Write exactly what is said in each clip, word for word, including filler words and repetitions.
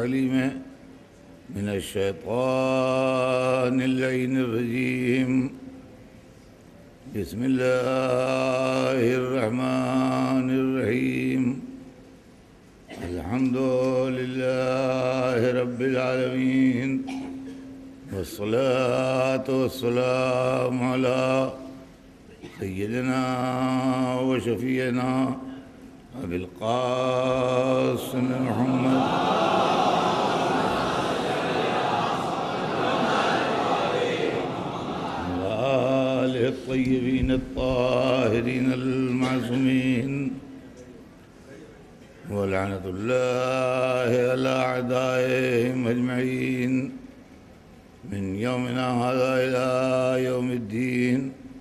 العليم من الشيطان اللعين الرجيم بسم الله الرحمن الرحيم الحمد لله رب العالمين والصلاة والسلام على سيدنا وشفيعنا أبي القاسم محمد وآله الطيبين الطاهرين المعصومين ولعنة الله على أعدائهم أجمعين من يومنا هذا إلى يوم الدين.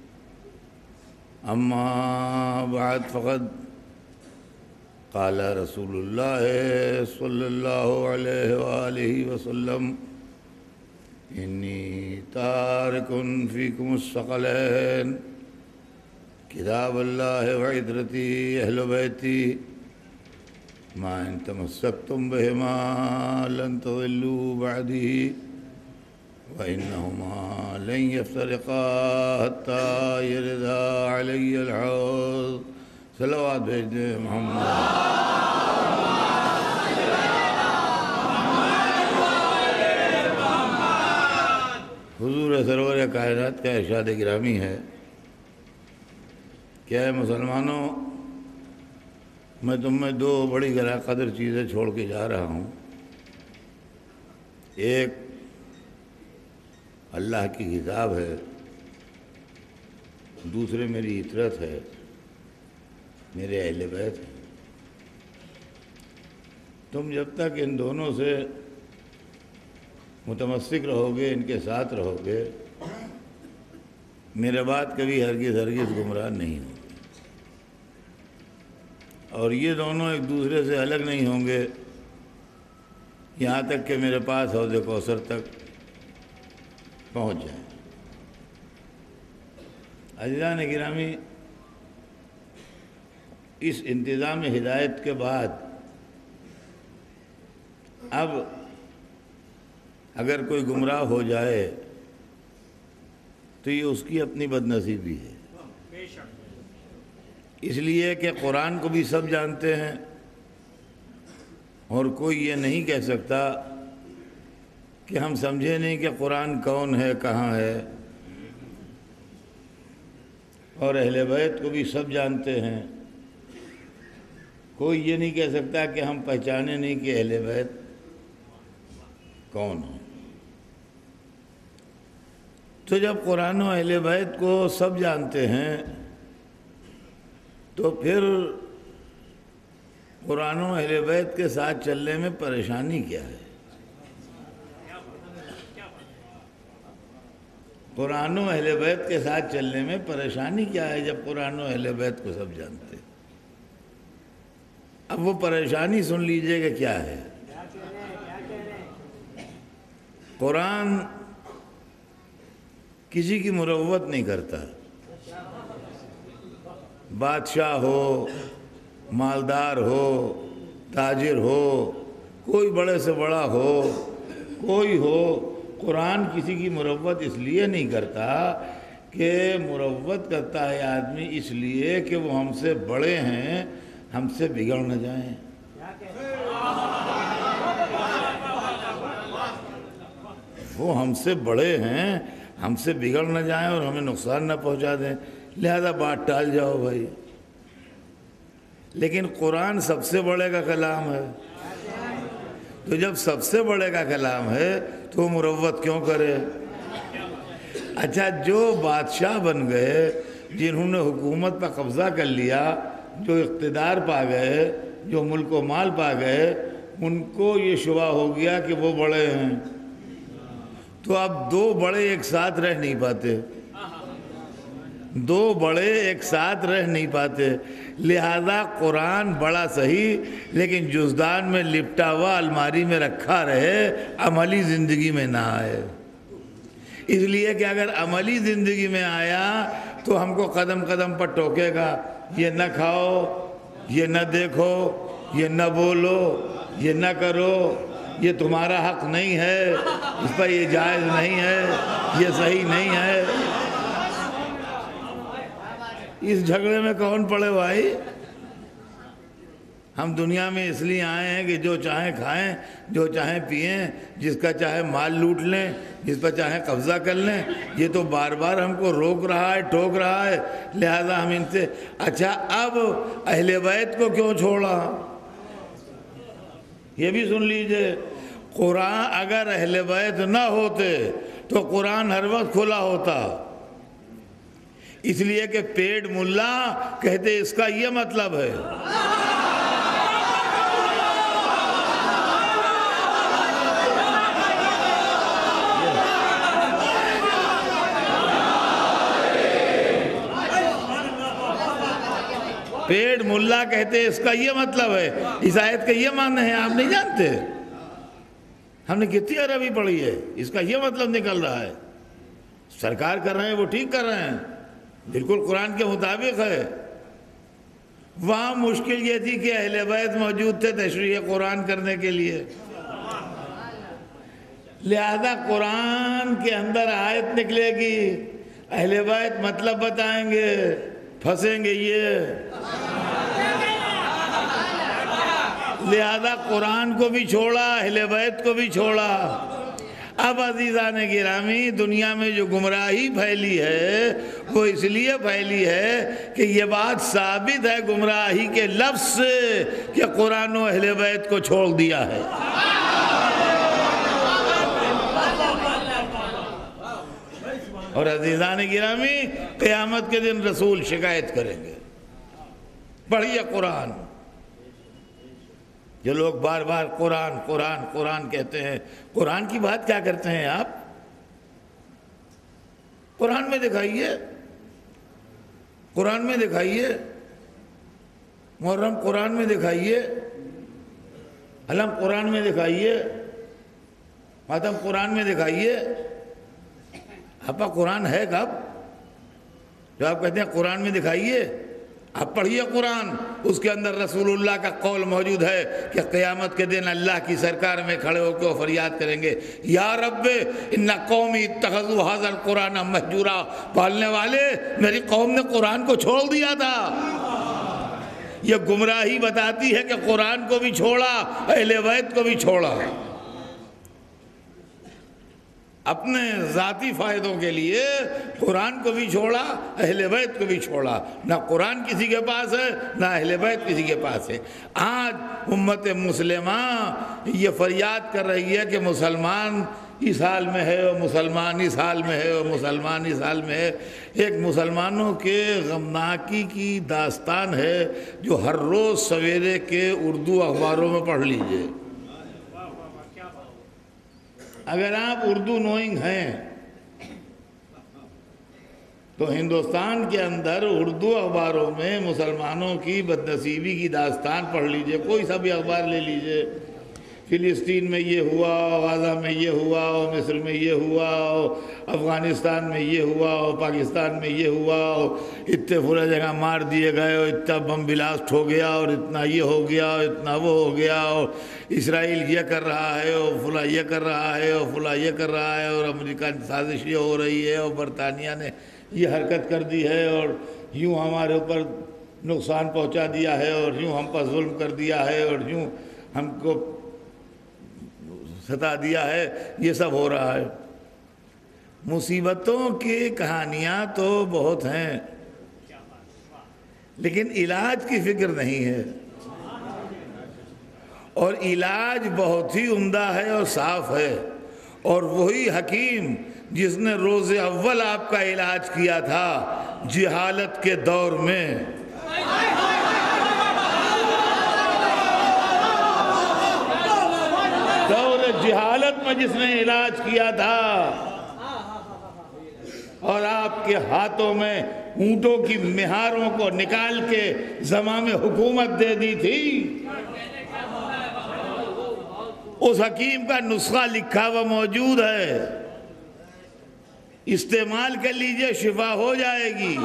أما بعد فقد قال رسول الله صلى الله عليه وآله وسلم إني تارك فيكم الثقلين كتاب الله وعترتي أهل بيتي ما إن تمسكتم بهما لن تضلوا بعدي وإنهما لن يفترقا حتى يردا علي الحوض. صلوات بھیج دیں محمد. حضور سرور کائنات کا ارشاد گرامی ہے کہ اے مسلمانوں، میں تم میں دو بڑی گراں قدر چیزیں چھوڑ کے جا رہا ہوں. ایک اللہ کی کتاب ہے، دوسرے میری عطرت ہے، میرے اہل بیت ہیں. تم جب تک ان دونوں سے متمسک رہو گے، ان کے ساتھ رہو گے، میرے بعد کبھی ہرگز ہرگز گمراہ نہیں ہوں. اور یہ دونوں ایک دوسرے سے الگ نہیں ہوں گے یہاں تک کہ میرے پاس حوض کوثر تک پہنچ جائیں. عزیزان گرامی، اس انتظام ہدایت کے بعد اب اگر کوئی گمراہ ہو جائے تو یہ اس کی اپنی بد نصیبی ہے. اس لیے کہ قرآن کو بھی سب جانتے ہیں اور کوئی یہ نہیں کہہ سکتا کہ ہم سمجھے نہیں کہ قرآن کون ہے، کہاں ہے. اور اہل بیت کو بھی سب جانتے ہیں، کوئی یہ نہیں کہہ سکتا کہ ہم پہچانے نہیں کہ اہل بیت کون ہیں. تو جب قرآن و اہل بیت کو سب جانتے ہیں تو پھر قرآن و اہل بیت کے ساتھ چلنے میں پریشانی کیا ہے؟ قرآن و اہل بیت کے ساتھ چلنے میں پریشانی کیا ہے جب قرآن و اہل بیت کو سب جانتے ہیں؟ اب وہ پریشانی سن لیجئے کہ کیا ہے. قرآن کسی کی مروت نہیں کرتا. بادشاہ ہو، مالدار ہو، تاجر ہو، کوئی بڑے سے بڑا ہو، کوئی ہو، قرآن کسی کی مروت اس لیے نہیں کرتا کہ مروت کرتا ہے آدمی اس لیے کہ وہ ہم سے بڑے ہیں، ہم سے بگڑ نہ جائیں. وہ ہم سے بڑے ہیں، ہم سے بگڑ نہ جائیں اور ہمیں نقصان نہ پہنچا دیں، لہذا بات ٹال جاؤ بھائی. لیکن قرآن سب سے بڑے کا کلام ہے، تو جب سب سے بڑے کا کلام ہے تو مروت کیوں کرے؟ اچھا، جو بادشاہ بن گئے، جنہوں نے حکومت پر قبضہ کر لیا، جو اقتدار پا گئے، جو ملک و مال پا گئے، ان کو یہ شبہ ہو گیا کہ وہ بڑے ہیں، تو اب دو بڑے ایک ساتھ رہ نہیں پاتے. دو بڑے ایک ساتھ رہ نہیں پاتے. لہذا قرآن بڑا صحیح لیکن جزدان میں لپٹا ہوا الماری میں رکھا رہے، عملی زندگی میں نہ آئے. اس لیے کہ اگر عملی زندگی میں آیا تو ہم کو قدم قدم پر ٹوکے گا، یہ نہ کھاؤ، یہ نہ دیکھو، یہ نہ بولو، یہ نہ کرو، یہ تمہارا حق نہیں ہے، اس پر یہ جائز نہیں ہے، یہ صحیح نہیں ہے۔ اس جھگڑے میں کون پڑے بھائی؟ ہم دنیا میں اس لیے آئے ہیں کہ جو چاہیں کھائیں، جو چاہیں پئیں، جس کا چاہے مال لوٹ لیں، جس پر چاہیں قبضہ کر لیں۔ یہ تو بار بار ہم کو روک رہا ہے، ٹوک رہا ہے، لہذا ہم ان سے اچھا اب اہل بیت کو کیوں چھوڑا؟ یہ بھی سن لیجئے، قرآن اگر اہل بیت نہ ہوتے تو قرآن ہر وقت کھلا ہوتا، اس لیے کہ پیڑ ملا کہتے اس کا یہ مطلب ہے۔ پیڑ ملا کہتے اس کا یہ مطلب ہے، اس آیت کا یہ معنی ہے، آپ نہیں جانتے؟ ہم نے کتنی عربی پڑھی ہے، اس کا یہ مطلب نکل رہا ہے۔ سرکار کر رہے ہیں وہ ٹھیک کر رہے ہیں، بالکل قرآن کے مطابق ہے۔ وہاں مشکل یہ تھی کہ اہل بیت موجود تھے تشریح قرآن کرنے کے لیے، لہذا قرآن کے اندر آیت نکلے گی، اہل بیت مطلب بتائیں گے، پھنسیں گے یہ، لہذا قرآن کو بھی چھوڑا، اہل بیت کو بھی چھوڑا۔ اب عزیزان گرامی، دنیا میں جو گمراہی پھیلی ہے وہ اس لیے پھیلی ہے کہ یہ بات ثابت ہے گمراہی کے لفظ سے کہ قرآن و اہل بیت کو چھوڑ دیا ہے۔ اور عزیزان گرامی، قیامت کے دن رسول شکایت کریں گے، پڑھیے قرآن۔ جو لوگ بار بار قرآن قرآن قرآن کہتے ہیں، قرآن کی بات کیا کرتے ہیں آپ؟ قرآن میں دکھائیے، قرآن میں دکھائیے، محرم قرآن میں دکھائیے، علم قرآن میں دکھائیے، ماتم قرآن میں دکھائیے۔ آپ کا قرآن ہے کب جو آپ کہتے ہیں قرآن میں دکھائیے؟ آپ پڑھیے قرآن، اس کے اندر رسول اللہ کا قول موجود ہے کہ قیامت کے دن اللہ کی سرکار میں کھڑے ہو کے وہ فریاد کریں گے، یا رب ان قومی اتخذوا ھذا القرآن مہجورا، پالنے والے میری قوم نے قرآن کو چھوڑ دیا تھا۔ یہ گمراہی بتاتی ہے کہ قرآن کو بھی چھوڑا، اہل بیت کو بھی چھوڑا، اپنے ذاتی فائدوں کے لیے قرآن کو بھی چھوڑا، اہل بیت کو بھی چھوڑا۔ نہ قرآن کسی کے پاس ہے، نہ اہل بیت کسی کے پاس ہے۔ آج امت مسلمہ یہ فریاد کر رہی ہے کہ مسلمان اس حال میں ہے اور مسلمان اس حال میں ہے اور مسلمان اس حال میں ہے۔ ایک مسلمانوں کے غمناکی کی داستان ہے جو ہر روز سویرے کے اردو اخباروں میں پڑھ لیجئے۔ اگر آپ اردو نوئنگ ہیں تو ہندوستان کے اندر اردو اخباروں میں مسلمانوں کی بدنصیبی کی داستان پڑھ لیجئے، کوئی سا بھی اخبار لے لیجئے، فلسطین میں یہ ہوا، غزہ میں یہ ہوا، مصر میں یہ ہوا، افغانستان میں یہ ہوا، پاکستان میں یہ ہوا، اتنے پورا جگہ مار دیے گئے، اتنا بم بلاسٹ ہو گیا، اور اتنا یہ ہو گیا، اتنا وہ ہو گیا، اور اسرائیل یہ کر رہا ہے، اور فلاں یہ کر رہا ہے، اور فلاں یہ کر رہا ہے، اور امریکہ کی سازش یہ ہو رہی ہے، اور برطانیہ نے یہ حرکت کر دی ہے، اور یوں ہمارے اوپر نقصان پہنچا دیا ہے، اور یوں ہم پر ظلم کر دیا ہے، اور یوں ہم کو ستا دیا ہے۔ یہ سب ہو رہا ہے۔ مصیبتوں کی کہانیاں تو بہت ہیں، لیکن علاج کی فکر نہیں ہے، اور علاج بہت ہی عمدہ ہے اور صاف ہے، اور وہی حکیم جس نے روز اول آپ کا علاج کیا تھا جہالت کے دور میں، دور جہالت میں جس نے علاج کیا تھا، اور آپ کے ہاتھوں میں اونٹوں کی مہاروں کو نکال کے زمام حکومت دے دی تھی، اس حکیم کا نسخہ لکھا ہوا موجود ہے، استعمال کر لیجئے، شفا ہو جائے گی،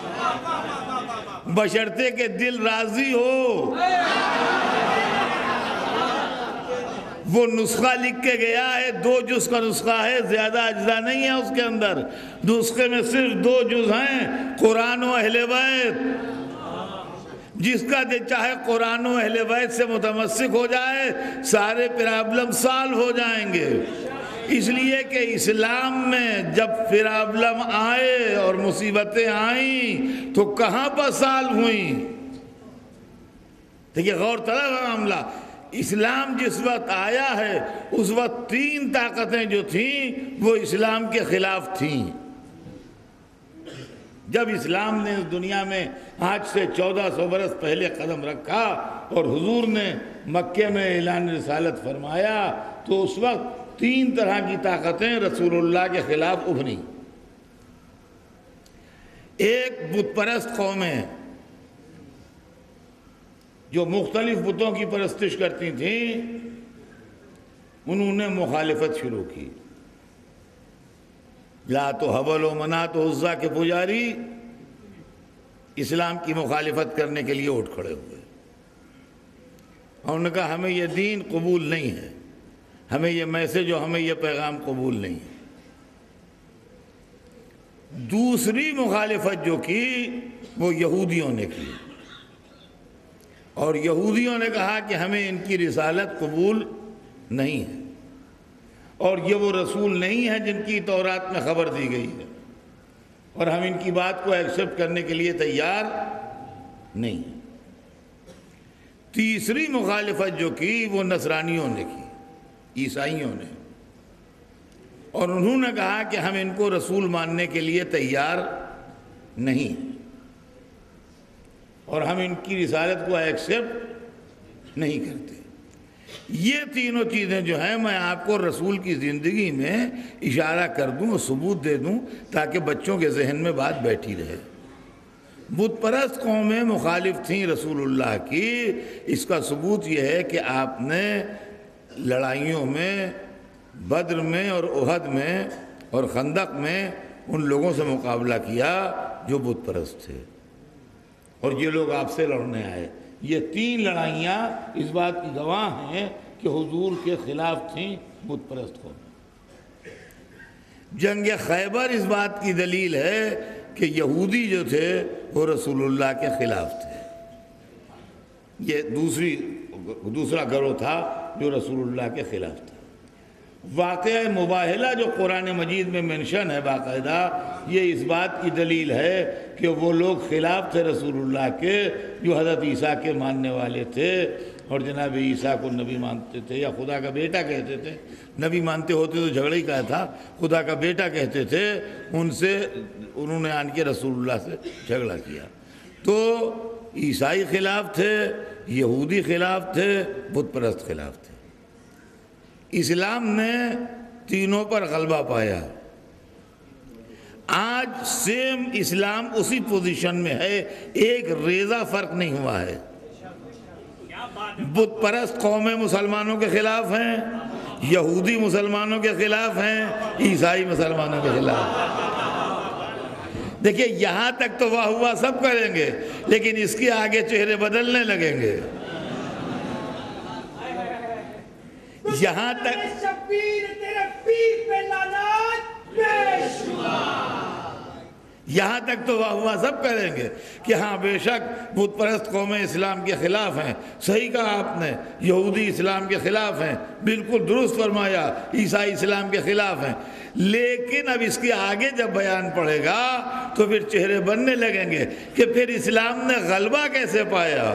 بشرطے کہ دل راضی ہو۔ وہ نسخہ لکھ کے گیا ہے، دو جز کا نسخہ ہے، زیادہ اجزاء نہیں ہے اس کے اندر، نسخے میں صرف دو جز ہیں، قرآن و اہل بیت۔ جس کا دے چاہے قرآن و اہل بیت سے متمسک ہو جائے، سارے پرابلم سالو ہو جائیں گے۔ اس لیے کہ اسلام میں جب پرابلم آئے اور مصیبتیں آئیں تو کہاں پر سالو ہوئیں؟ دیکھیے غور طلب ہے معاملہ۔ اسلام جس وقت آیا ہے اس وقت تین طاقتیں جو تھیں وہ اسلام کے خلاف تھیں۔ جب اسلام نے اس دنیا میں آج سے چودہ سو برس پہلے قدم رکھا اور حضور نے مکے میں اعلان رسالت فرمایا تو اس وقت تین طرح کی طاقتیں رسول اللہ کے خلاف ابھری۔ ایک بت پرست قومیں جو مختلف بتوں کی پرستش کرتی تھیں، انہوں نے مخالفت شروع کی۔ لات و حبل و منات و عزا کے پجاری اسلام کی مخالفت کرنے کے لیے اٹھ کھڑے ہوئے۔ انہوں نے کہا ہمیں یہ دین قبول نہیں ہے، ہمیں یہ میسج اور ہمیں یہ پیغام قبول نہیں ہے۔ دوسری مخالفت جو کی وہ یہودیوں نے کی، اور یہودیوں نے کہا کہ ہمیں ان کی رسالت قبول نہیں ہے، اور یہ وہ رسول نہیں ہے جن کی تورات میں خبر دی گئی ہے، اور ہم ان کی بات کو ایکسپٹ کرنے کے لیے تیار نہیں ہیں۔ تیسری مخالفت جو کی وہ نصرانیوں نے کی، عیسائیوں نے، اور انہوں نے کہا کہ ہم ان کو رسول ماننے کے لیے تیار نہیں ہیں، اور ہم ان کی رسالت کو ایکسپٹ نہیں کرتے۔ یہ تینوں چیزیں جو ہیں میں آپ کو رسول کی زندگی میں اشارہ کر دوں اور ثبوت دے دوں تاکہ بچوں کے ذہن میں بات بیٹھی رہے۔ بت پرست قومیں مخالف تھیں رسول اللہ کی، اس کا ثبوت یہ ہے کہ آپ نے لڑائیوں میں، بدر میں اور احد میں اور خندق میں ان لوگوں سے مقابلہ کیا جو بت پرست تھے، اور یہ لوگ آپ سے لڑنے آئے۔ یہ تین لڑائیاں اس بات کی گواہ ہیں کہ حضور کے خلاف تھیں بت پرست قوم۔ جنگ خیبر اس بات کی دلیل ہے کہ یہودی جو تھے وہ رسول اللہ کے خلاف تھے۔ یہ دوسری دوسرا گروہ تھا جو رسول اللہ کے خلاف تھا۔ واقعہ مباہلہ جو قرآن مجید میں منشن ہے باقاعدہ، یہ اس بات کی دلیل ہے کہ وہ لوگ خلاف تھے رسول اللہ کے جو حضرت عیسیٰ کے ماننے والے تھے، اور جناب عیسیٰ کو نبی مانتے تھے یا خدا کا بیٹا کہتے تھے۔ نبی مانتے ہوتے تو جھگڑا ہی کہا تھا، خدا کا بیٹا کہتے تھے، ان سے انہوں نے آن کے رسول اللہ سے جھگڑا کیا۔ تو عیسائی خلاف تھے، یہودی خلاف تھے، بت پرست خلاف تھے۔ اسلام نے تینوں پر غلبہ پایا۔ آج سیم اسلام اسی پوزیشن میں ہے، ایک ریزہ فرق نہیں ہوا ہے۔ بت پرست قومیں مسلمانوں کے خلاف ہیں، یہودی مسلمانوں کے خلاف ہیں، عیسائی مسلمانوں کے خلاف۔ دیکھیے یہاں تک تو واہ ہوا سب کریں گے، لیکن اس کے آگے چہرے بدلنے لگیں گے۔ یہاں تک یہاں تک تو واہ ہوا سب کریں گے کہ ہاں بے شک بت پرست قومیں اسلام کے خلاف ہیں، صحیح کہا آپ نے، یہودی اسلام کے خلاف ہیں، بالکل درست فرمایا، عیسائی اسلام کے خلاف ہیں۔ لیکن اب اس کے آگے جب بیان پڑے گا تو پھر چہرے بننے لگیں گے کہ پھر اسلام نے غلبہ کیسے پایا،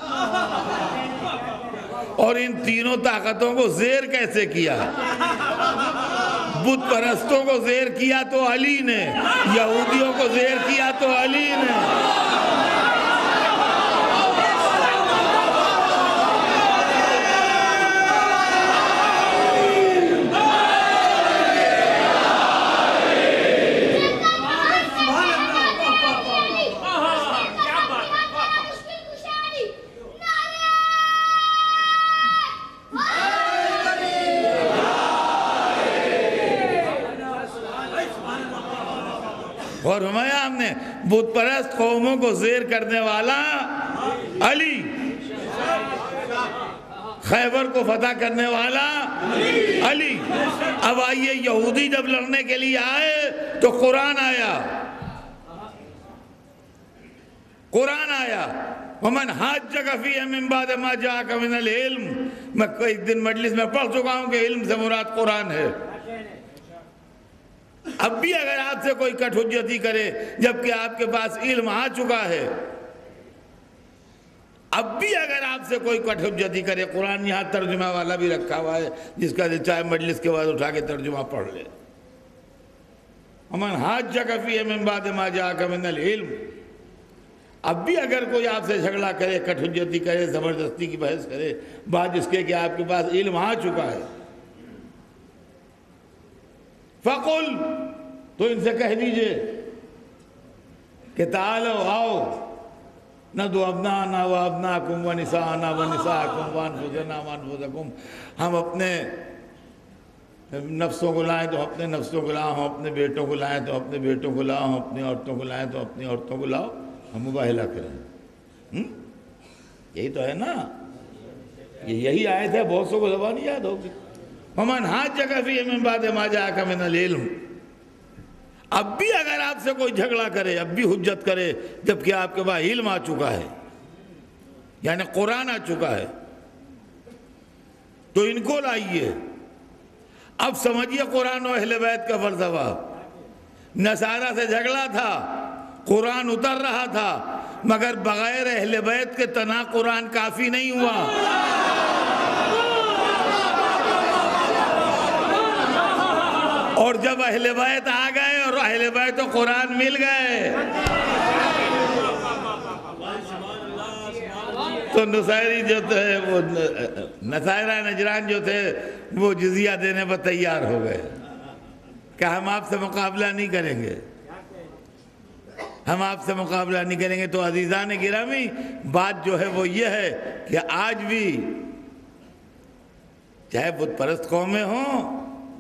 اور ان تینوں طاقتوں کو زیر کیسے کیا۔ بت پرستوں کو زیر کیا تو علی نے، یہودیوں کو زیر کیا تو علی نے۔ اور فرمایا ہم نے بت پرست قوموں کو زیر کرنے والا علی، خیبر کو فتح کرنے والا علی۔ اب آئیے، یہودی جب لڑنے کے لیے آئے تو قرآن آیا، قرآن آیا وَمَنْ حَاجَّكَ فِيهِ مِنْ بَعْدِ مَا جَاءَكَ مِنَ الْعِلْمِ۔ میں ایک دن مجلس میں پڑھ چکا ہوں کہ علم سے مراد قرآن ہے۔ اب بھی اگر آپ سے کوئی کٹ حجتی کرے جبکہ آپ کے پاس علم آ چکا ہے، اب بھی اگر آپ سے کوئی کٹ حجتی کرے، قرآن یہاں ترجمہ والا بھی رکھا ہوا ہے جس کا چاہے مجلس کے بعد اٹھا کے ترجمہ پڑھ لے۔ وَمَنْ حَاجَّكَ فِيهِ مِنْ بَعْدِ مَا جَاءَكَ مِنَ الْعِلْمِ۔ اب بھی اگر کوئی آپ سے جھگڑا کرے، کٹ حجتی کرے، زبردستی کی بحث کرے، بات اس کے کہ آپ کے پاس علم آ چکا ہے، فَقُلْ، تو ان سے کہہ دیجئے کہ تعالوا آؤ، نَدْعُ أَبْنَاءَنَا وَأَبْنَاءَكُمْ وَنِسَاءَنَا وَنِسَاءَكُمْ وَأَنفُسَنَا وَأَنفُسَكُمْ۔ ہم اپنے نفسوں کو لائیں تو اپنے نفسوں کو لاؤ، ہم اپنے بیٹوں کو لائیں تو اپنے بیٹوں کو لاؤ، ہم اپنی عورتوں کو لائیں تو اپنی عورتوں کو لاؤ، ہم مباہلہ کریں۔ یہی تو ہے نا، یہی آیت ہے، بہت سو کو زبان یاد ہوگی۔ وَمَنْ حَاجَّكَ فِيهِ مِنْ بَعْدِ مَا جَاءَكَ مِنَ الْعِلْمِ۔ اب بھی اگر آپ سے کوئی جھگڑا کرے، اب بھی حجت کرے جبکہ آپ کے پاس علم آ چکا ہے، یعنی قرآن آ چکا ہے، تو ان کو لائیے۔ اب سمجھیے قرآن و اہل بیت کا فلسفہ۔ نصارہ سے جھگڑا تھا، قرآن اتر رہا تھا، مگر بغیر اہل بیت کے تنہا قرآن کافی نہیں ہوا۔ اور جب اہل بیت آ گئے اور اہل بیت و قرآن مل گئے تو نصیری جو تھے، وہ نصارہ نجران جو تھے، وہ جزیہ دینے پر تیار ہو گئے کہ ہم آپ سے مقابلہ نہیں کریں گے، ہم آپ سے مقابلہ نہیں کریں گے۔ تو عزیزان گرامی، بات جو ہے وہ یہ ہے کہ آج بھی چاہے بت پرست قومیں ہوں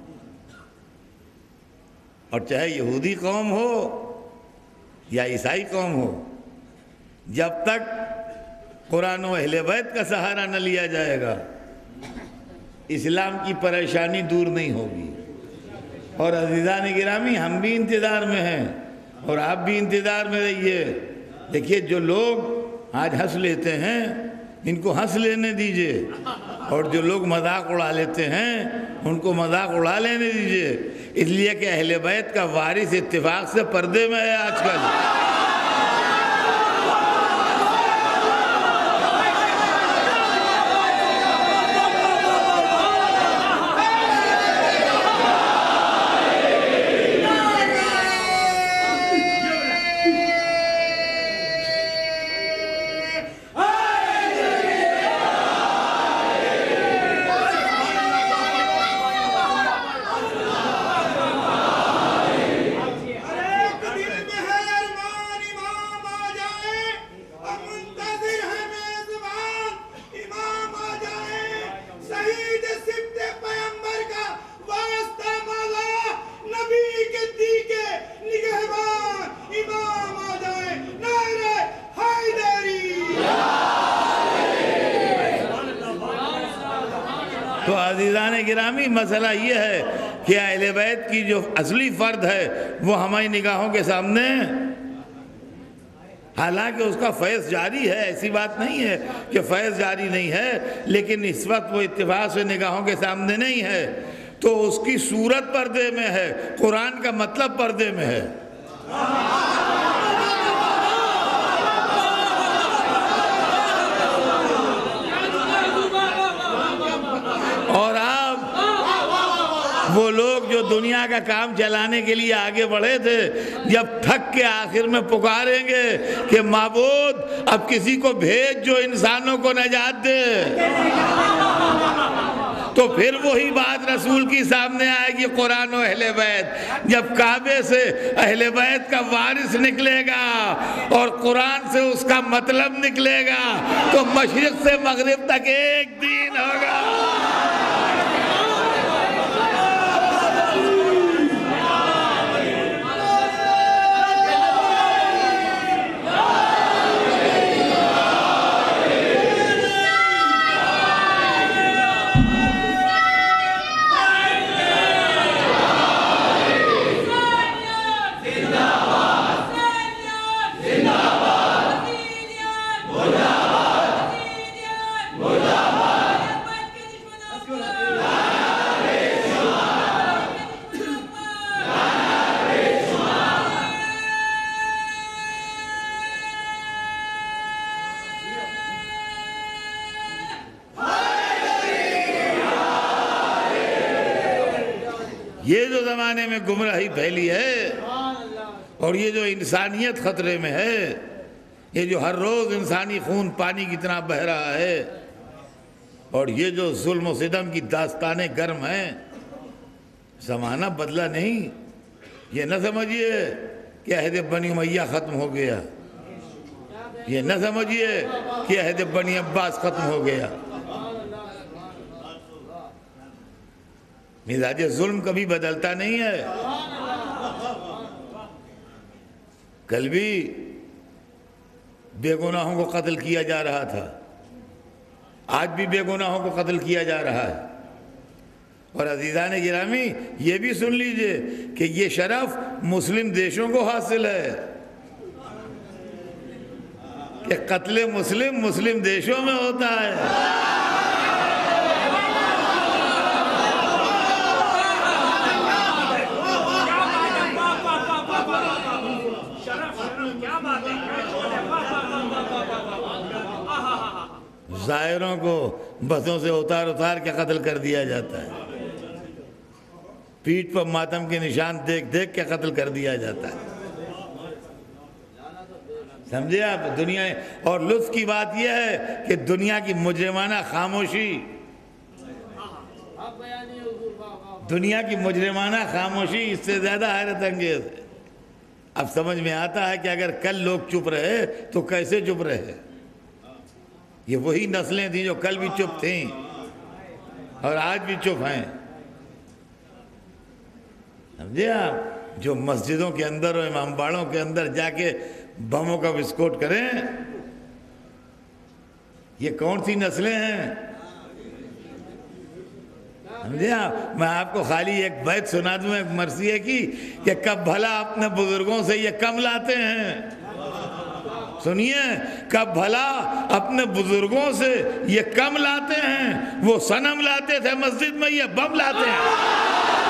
اور چاہے یہودی قوم ہو یا عیسائی قوم ہو، جب تک قرآن و اہل بیت کا سہارا نہ لیا جائے گا، اسلام کی پریشانی دور نہیں ہوگی۔ اور عزیزان گرامی، ہم بھی انتظار میں ہیں اور آپ بھی انتظار میں رہیے۔ دیکھیے، جو لوگ آج ہنس لیتے ہیں ان کو ہنس لینے دیجئے، اور جو لوگ مذاق اڑا لیتے ہیں ان کو مذاق اڑا لینے دیجئے، اس لیے کہ اہل بیت کا وارث اتفاق سے پردے میں ہے آج کل۔ تو عزیزان گرامی، مسئلہ یہ ہے کہ اہل بیت کی جو اصلی فرد ہے وہ ہماری نگاہوں کے سامنے، حالانکہ اس کا فیض جاری ہے، ایسی بات نہیں ہے کہ فیض جاری نہیں ہے، لیکن اس وقت وہ اتفاق سے نگاہوں کے سامنے نہیں ہے، تو اس کی صورت پردے میں ہے، قرآن کا مطلب پردے میں ہے۔ اور آپ وہ لوگ جو دنیا کا کام چلانے کے لیے آگے بڑھے تھے، جب تھک کے آخر میں پکاریں گے کہ معبود اب کسی کو بھیج جو انسانوں کو نجات دے، تو پھر وہی بات رسول کی سامنے آئے گی، قرآن و اہل بیت۔ جب کعبے سے اہل بیت کا وارث نکلے گا اور قرآن سے اس کا مطلب نکلے گا تو مشرق سے مغرب تک ایک دین ہوگا۔ یہ جو زمانے میں گمراہی پھیلی ہے اور یہ جو انسانیت خطرے میں ہے، یہ جو ہر روز انسانی خون پانی کی طرح بہہ رہا ہے، اور یہ جو ظلم و ستم کی داستانیں گرم ہیں، زمانہ بدلا نہیں۔ یہ نہ سمجھیے کہ عہد بنی امیہ ختم ہو گیا، یہ نہ سمجھیے کہ عہد بنی عباس ختم ہو گیا۔ مزاج ظلم کبھی بدلتا نہیں ہے۔ کل بھی بے گناہوں کو قتل کیا جا رہا تھا، آج بھی بے گناہوں کو قتل کیا جا رہا ہے۔ اور عزیزان گرامی یہ بھی سن لیجئے کہ یہ شرف مسلم دیشوں کو حاصل ہے کہ قتل مسلم مسلم دیشوں میں ہوتا ہے۔ ظاہروں کو بسوں سے اتار اتار کے قتل کر دیا جاتا ہے، پیٹھ پر ماتم کے نشان دیکھ دیکھ کے قتل کر دیا جاتا ہے۔ سمجھے آپ؟ دنیا اور لطف کی بات یہ ہے کہ دنیا کی مجرمانہ خاموشی دنیا کی مجرمانہ خاموشی اس سے زیادہ حیرت انگیز ہے۔ اب سمجھ میں آتا ہے کہ اگر کل لوگ چپ رہے تو کیسے چپ رہے۔ یہ وہی نسلیں تھیں جو کل بھی چپ تھیں اور آج بھی چپ ہیں۔ سمجھے آپ؟ جو مسجدوں کے اندر اور امام باڑوں کے اندر جا کے بموں کا وسکوٹ کریں، یہ کون سی نسلیں ہیں؟ سمجھے آپ؟ میں آپ کو خالی ایک بیت سنا دوں ایک مرثیے کی کہ کب بھلا اپنے بزرگوں سے یہ کم لاتے ہیں۔ سنیے، کب بھلا اپنے بزرگوں سے یہ کم لاتے ہیں، وہ صنم لاتے تھے مسجد میں، یہ بم لاتے ہیں۔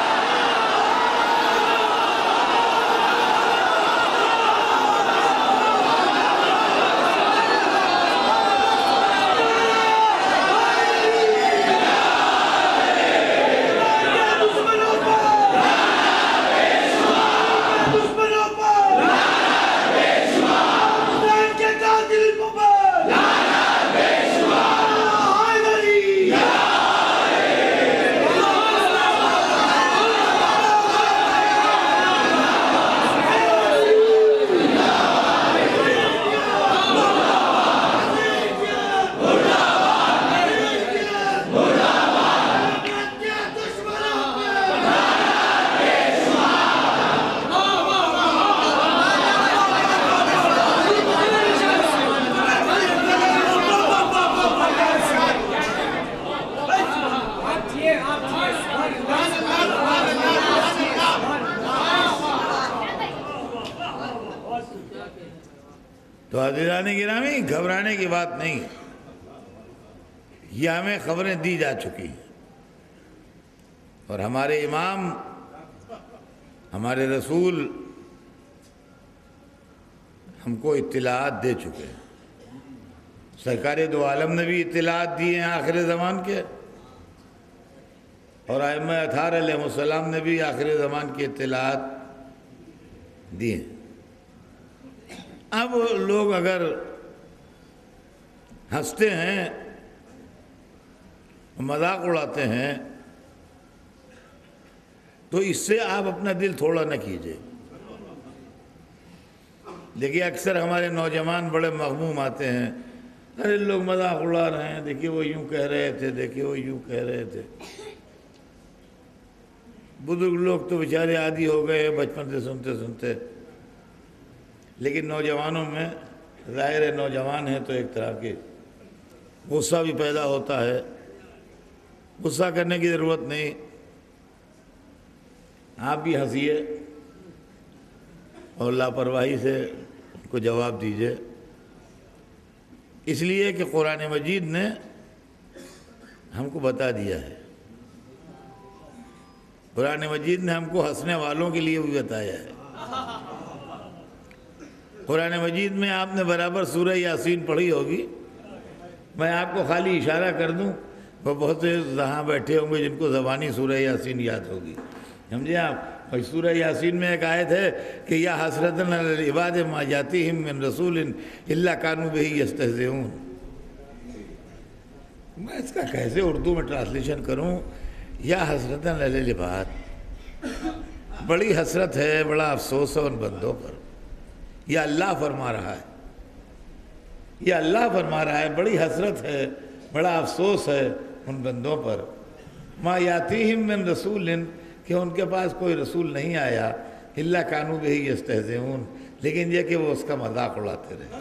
تو عزیزان گرامی گھبرانے کی بات نہیں، یہ ہمیں خبریں دی جا چکی ہیں اور ہمارے امام ہمارے رسول ہم کو اطلاعات دے چکے ہیں۔ سرکار دو عالم نے بھی اطلاعات دی ہیں آخر زمان کے، اور ائمہ اطہار علیہ السلام نے بھی آخر زمان کی اطلاعات دی ہیں۔ اب لوگ اگر ہنستے ہیں، مذاق اڑاتے ہیں، تو اس سے آپ اپنا دل تھوڑا نہ کیجئے۔ دیکھیے اکثر ہمارے نوجوان بڑے مغموم آتے ہیں، ارے لوگ مذاق اڑا رہے ہیں، دیکھیے وہ یوں کہہ رہے تھے، دیکھیے وہ یوں کہہ رہے تھے۔ بزرگ لوگ تو بیچارے عادی ہو گئے بچپن سے سنتے سنتے، لیکن نوجوانوں میں ظاہر ہے نوجوان ہیں تو ایک طرح کے غصہ بھی پیدا ہوتا ہے۔ غصہ کرنے کی ضرورت نہیں، آپ بھی ہنسیے اور لاپرواہی سے ان کو جواب دیجئے، اس لیے کہ قرآن مجید نے ہم کو بتا دیا ہے، قرآن مجید نے ہم کو ہنسنے والوں کے لیے بھی بتایا ہے۔ قرآن مجید میں آپ نے برابر سورہ یاسین پڑھی ہوگی، میں آپ کو خالی اشارہ کر دوں، وہ بہت سے یہاں بیٹھے ہوں گے جن کو زبانی سورہ یاسین یاد ہوگی۔ سمجھے آپ؟ اور سورہ یاسین میں ایک آیت ہے کہ یا حسرتن علی العباد ما یاتیہم من رسول الا کانوا بہ یستہزئون. میں اس کا کیسے اردو میں ٹرانسلیشن کروں؟ یا حسرتن علی العباد، بڑی حسرت ہے، بڑا افسوس ہے ان بندوں پر. یہ اللہ فرما رہا ہے، یہ اللہ فرما رہا ہے، بڑی حسرت ہے، بڑا افسوس ہے ان بندوں پر. ما یاتیہم من رسول، کہ ان کے پاس کوئی رسول نہیں آیا، الا کانوا بہ یستہزئون، لیکن یہ کہ وہ اس کا مذاق اڑاتے رہے.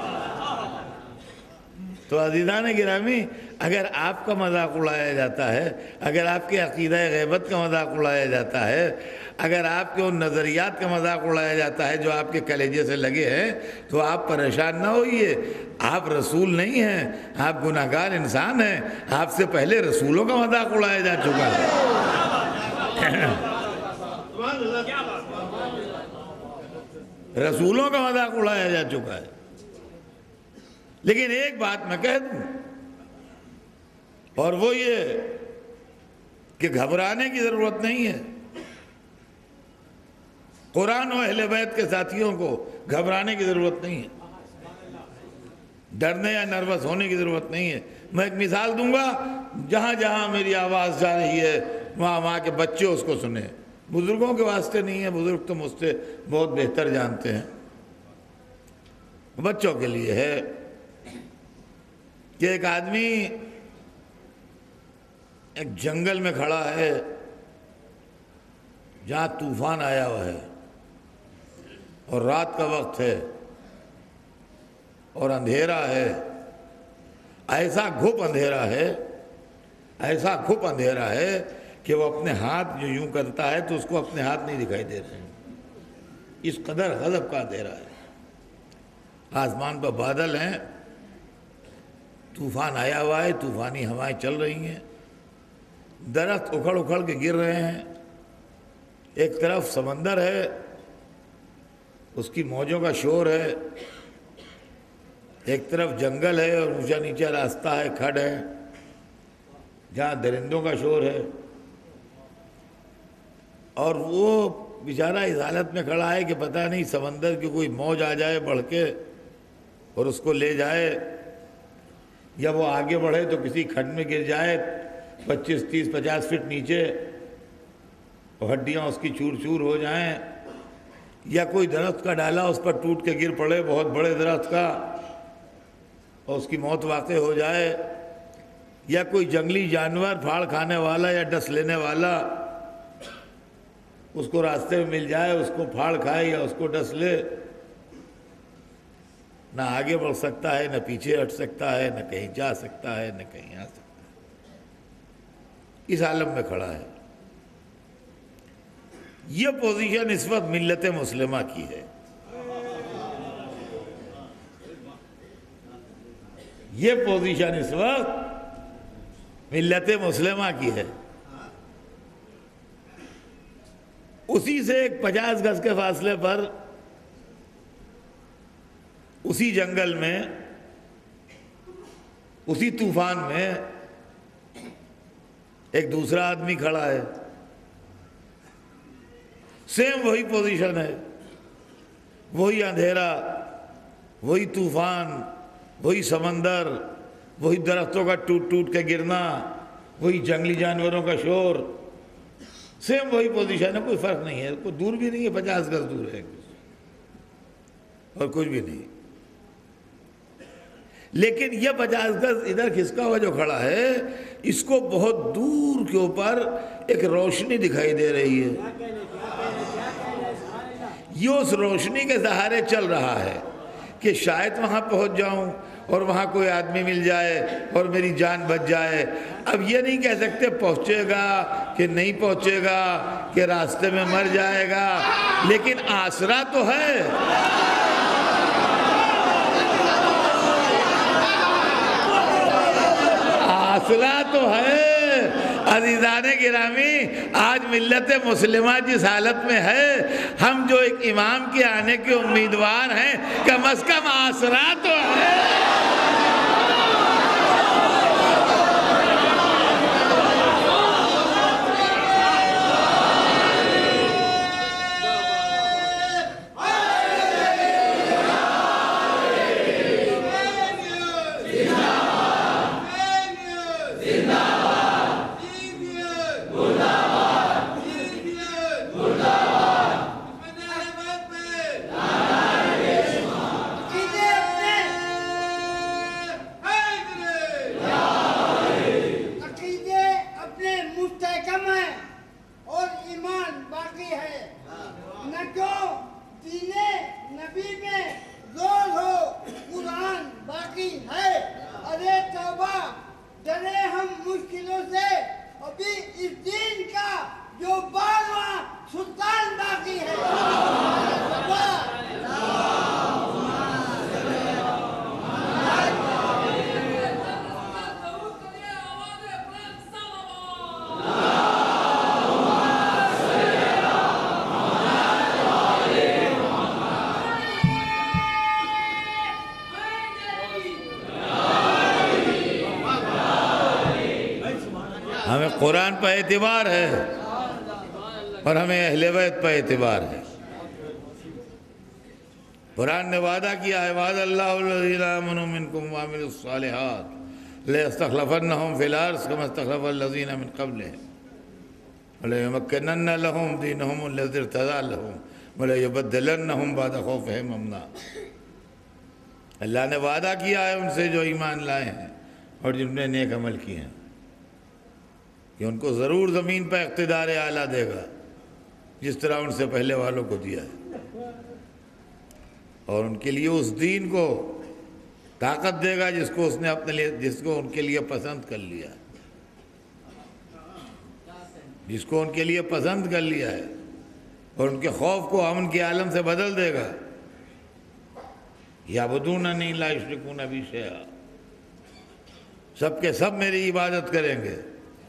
تو عزیزان گرامی، اگر آپ کا مذاق اڑایا جاتا ہے، اگر آپ کے عقیدہ غیبت کا مذاق اڑایا جاتا ہے، اگر آپ کے ان نظریات کا مذاق اڑایا جاتا ہے جو آپ کے کلیجے سے لگے ہیں، تو آپ پریشان نہ ہوئیے. آپ رسول نہیں ہیں، آپ گناہگار انسان ہیں. آپ سے پہلے رسولوں کا مذاق اڑایا جا چکا ہے. رسولوں کا مذاق اڑایا جا چکا ہے. لیکن ایک بات میں کہہ دوں، اور وہ یہ کہ گھبرانے کی ضرورت نہیں ہے. قرآن و اہل بیت کے ساتھیوں کو گھبرانے کی ضرورت نہیں ہے، ڈرنے یا نروس ہونے کی ضرورت نہیں ہے. میں ایک مثال دوں گا، جہاں جہاں میری آواز جا رہی ہے وہاں وہاں کے بچے اس کو سنیں. بزرگوں کے واسطے نہیں ہے، بزرگ تو مجھ سے بہت بہتر جانتے ہیں. بچوں کے لیے ہے کہ ایک آدمی ایک جنگل میں کھڑا ہے جہاں طوفان آیا ہوا ہے اور رات کا وقت ہے اور اندھیرا ہے. ایسا گھپ اندھیرا ہے، ایسا گھپ اندھیرا ہے کہ وہ اپنے ہاتھ جو یوں کرتا ہے تو اس کو اپنے ہاتھ نہیں دکھائی دے رہے ہیں. اس قدر غضب کا اندھیرا ہے. آسمان پر بادل ہیں، طوفان آیا ہوا ہے، طوفانی ہوائیں چل رہی ہیں، درخت اکھڑ اکھڑ کے گر رہے ہیں. ایک طرف سمندر ہے، اس کی موجوں کا شور ہے، ایک طرف جنگل ہے اور اونچا نیچا راستہ ہے، کھڈ ہے جہاں درندوں کا شور ہے. اور وہ بیچارہ اس حالت میں کھڑا ہے کہ پتہ نہیں سمندر کی کوئی موج آ جائے بڑھ کے اور اس کو لے جائے، یا وہ آگے بڑھے تو کسی کھڈ میں گر جائے پچیس تیس پچاس فٹ نیچے اور ہڈیاں اس کی چور چور ہو جائیں، یا کوئی درخت کا ڈالا اس پر ٹوٹ کے گر پڑے، بہت بڑے درخت کا، اور اس کی موت واقع ہو جائے، یا کوئی جنگلی جانور پھاڑ کھانے والا یا ڈس لینے والا اس کو راستے میں مل جائے، اس کو پھاڑ کھائے یا اس کو ڈس لے. نہ آگے بڑھ سکتا ہے، نہ پیچھے ہٹ سکتا ہے، نہ کہیں جا سکتا ہے، نہ کہیں آ سکتا ہے. اس عالم میں کھڑا ہے. یہ پوزیشن اس وقت ملت مسلمہ کی ہے. یہ پوزیشن اس وقت ملت مسلمہ کی ہے. اسی سے ایک پچاس گز کے فاصلے پر اسی جنگل میں، اسی طوفان میں ایک دوسرا آدمی کھڑا ہے. سیم وہی پوزیشن ہے، وہی اندھیرا، وہی طوفان، وہی سمندر، وہی درختوں کا ٹوٹ ٹوٹ کے گرنا، وہی جنگلی جانوروں کا شور. سیم وہی پوزیشن ہے، کوئی فرق نہیں ہے، کوئی دور بھی نہیں ہے، پچاس گز دور ہے اور کچھ بھی نہیں. لیکن یہ پچاس گز ادھر کھسکا ہوا جو کھڑا ہے، اس کو بہت دور کے اوپر ایک روشنی دکھائی دے رہی ہے. یہ اس روشنی کے سہارے چل رہا ہے کہ شاید وہاں پہنچ جاؤں اور وہاں کوئی آدمی مل جائے اور میری جان بچ جائے. اب یہ نہیں کہہ سکتے پہنچے گا کہ نہیں پہنچے گا، کہ راستے میں مر جائے گا، لیکن آسرا تو ہے. آسرا تو ہے. عزیزان گرامی، آج ملت مسلمہ جس حالت میں ہے، ہم جو ایک امام کے آنے کے امیدوار ہیں، کم از کم آسرا تو ہے. تو بازواں سلطان باقی ہے. ہمیں قرآن پہ اعتبار ہے اور ہمیں اہل بیت پہ اعتبار ہے. قرآن نے وعدہ کیا ہے وعد اللہ الذین آمنوا منکم وعملوا الصالحات لَيَسْتَخْلَفَنَّهُمْ فِي الْأَرْضِ كَمَا اسْتَخْلَفَ الَّذِينَ مِنْ قَبْلِهِمْ وَلَيُمَكِّنَنَّ لَهُمْ دِينَهُمُ الَّذِي ارْتَضَىٰ لَهُمْ وَلَيُبَدِّلَنَّهُمْ بَعْدَ خَوْفِهِمْ أَمْنًا. اللہ نے وعدہ کیا ہے ان سے جو ایمان لائے ہیں اور جن نے نیک عمل کیے ہیں کہ ان کو ضرور زمین پہ اقتدار اعلیٰ دے گا جس طرح ان سے پہلے والوں کو دیا ہے، اور ان کے لیے اس دین کو طاقت دے گا جس کو اس نے اپنے لیے جس کو ان کے لیے پسند کر لیا جس کو ان کے لیے پسند کر لیا ہے اور ان کے خوف کو امن کے عالم سے بدل دے گا. یعبدوننی لا یشرکون بی شیئا، سب کے سب میری عبادت کریں گے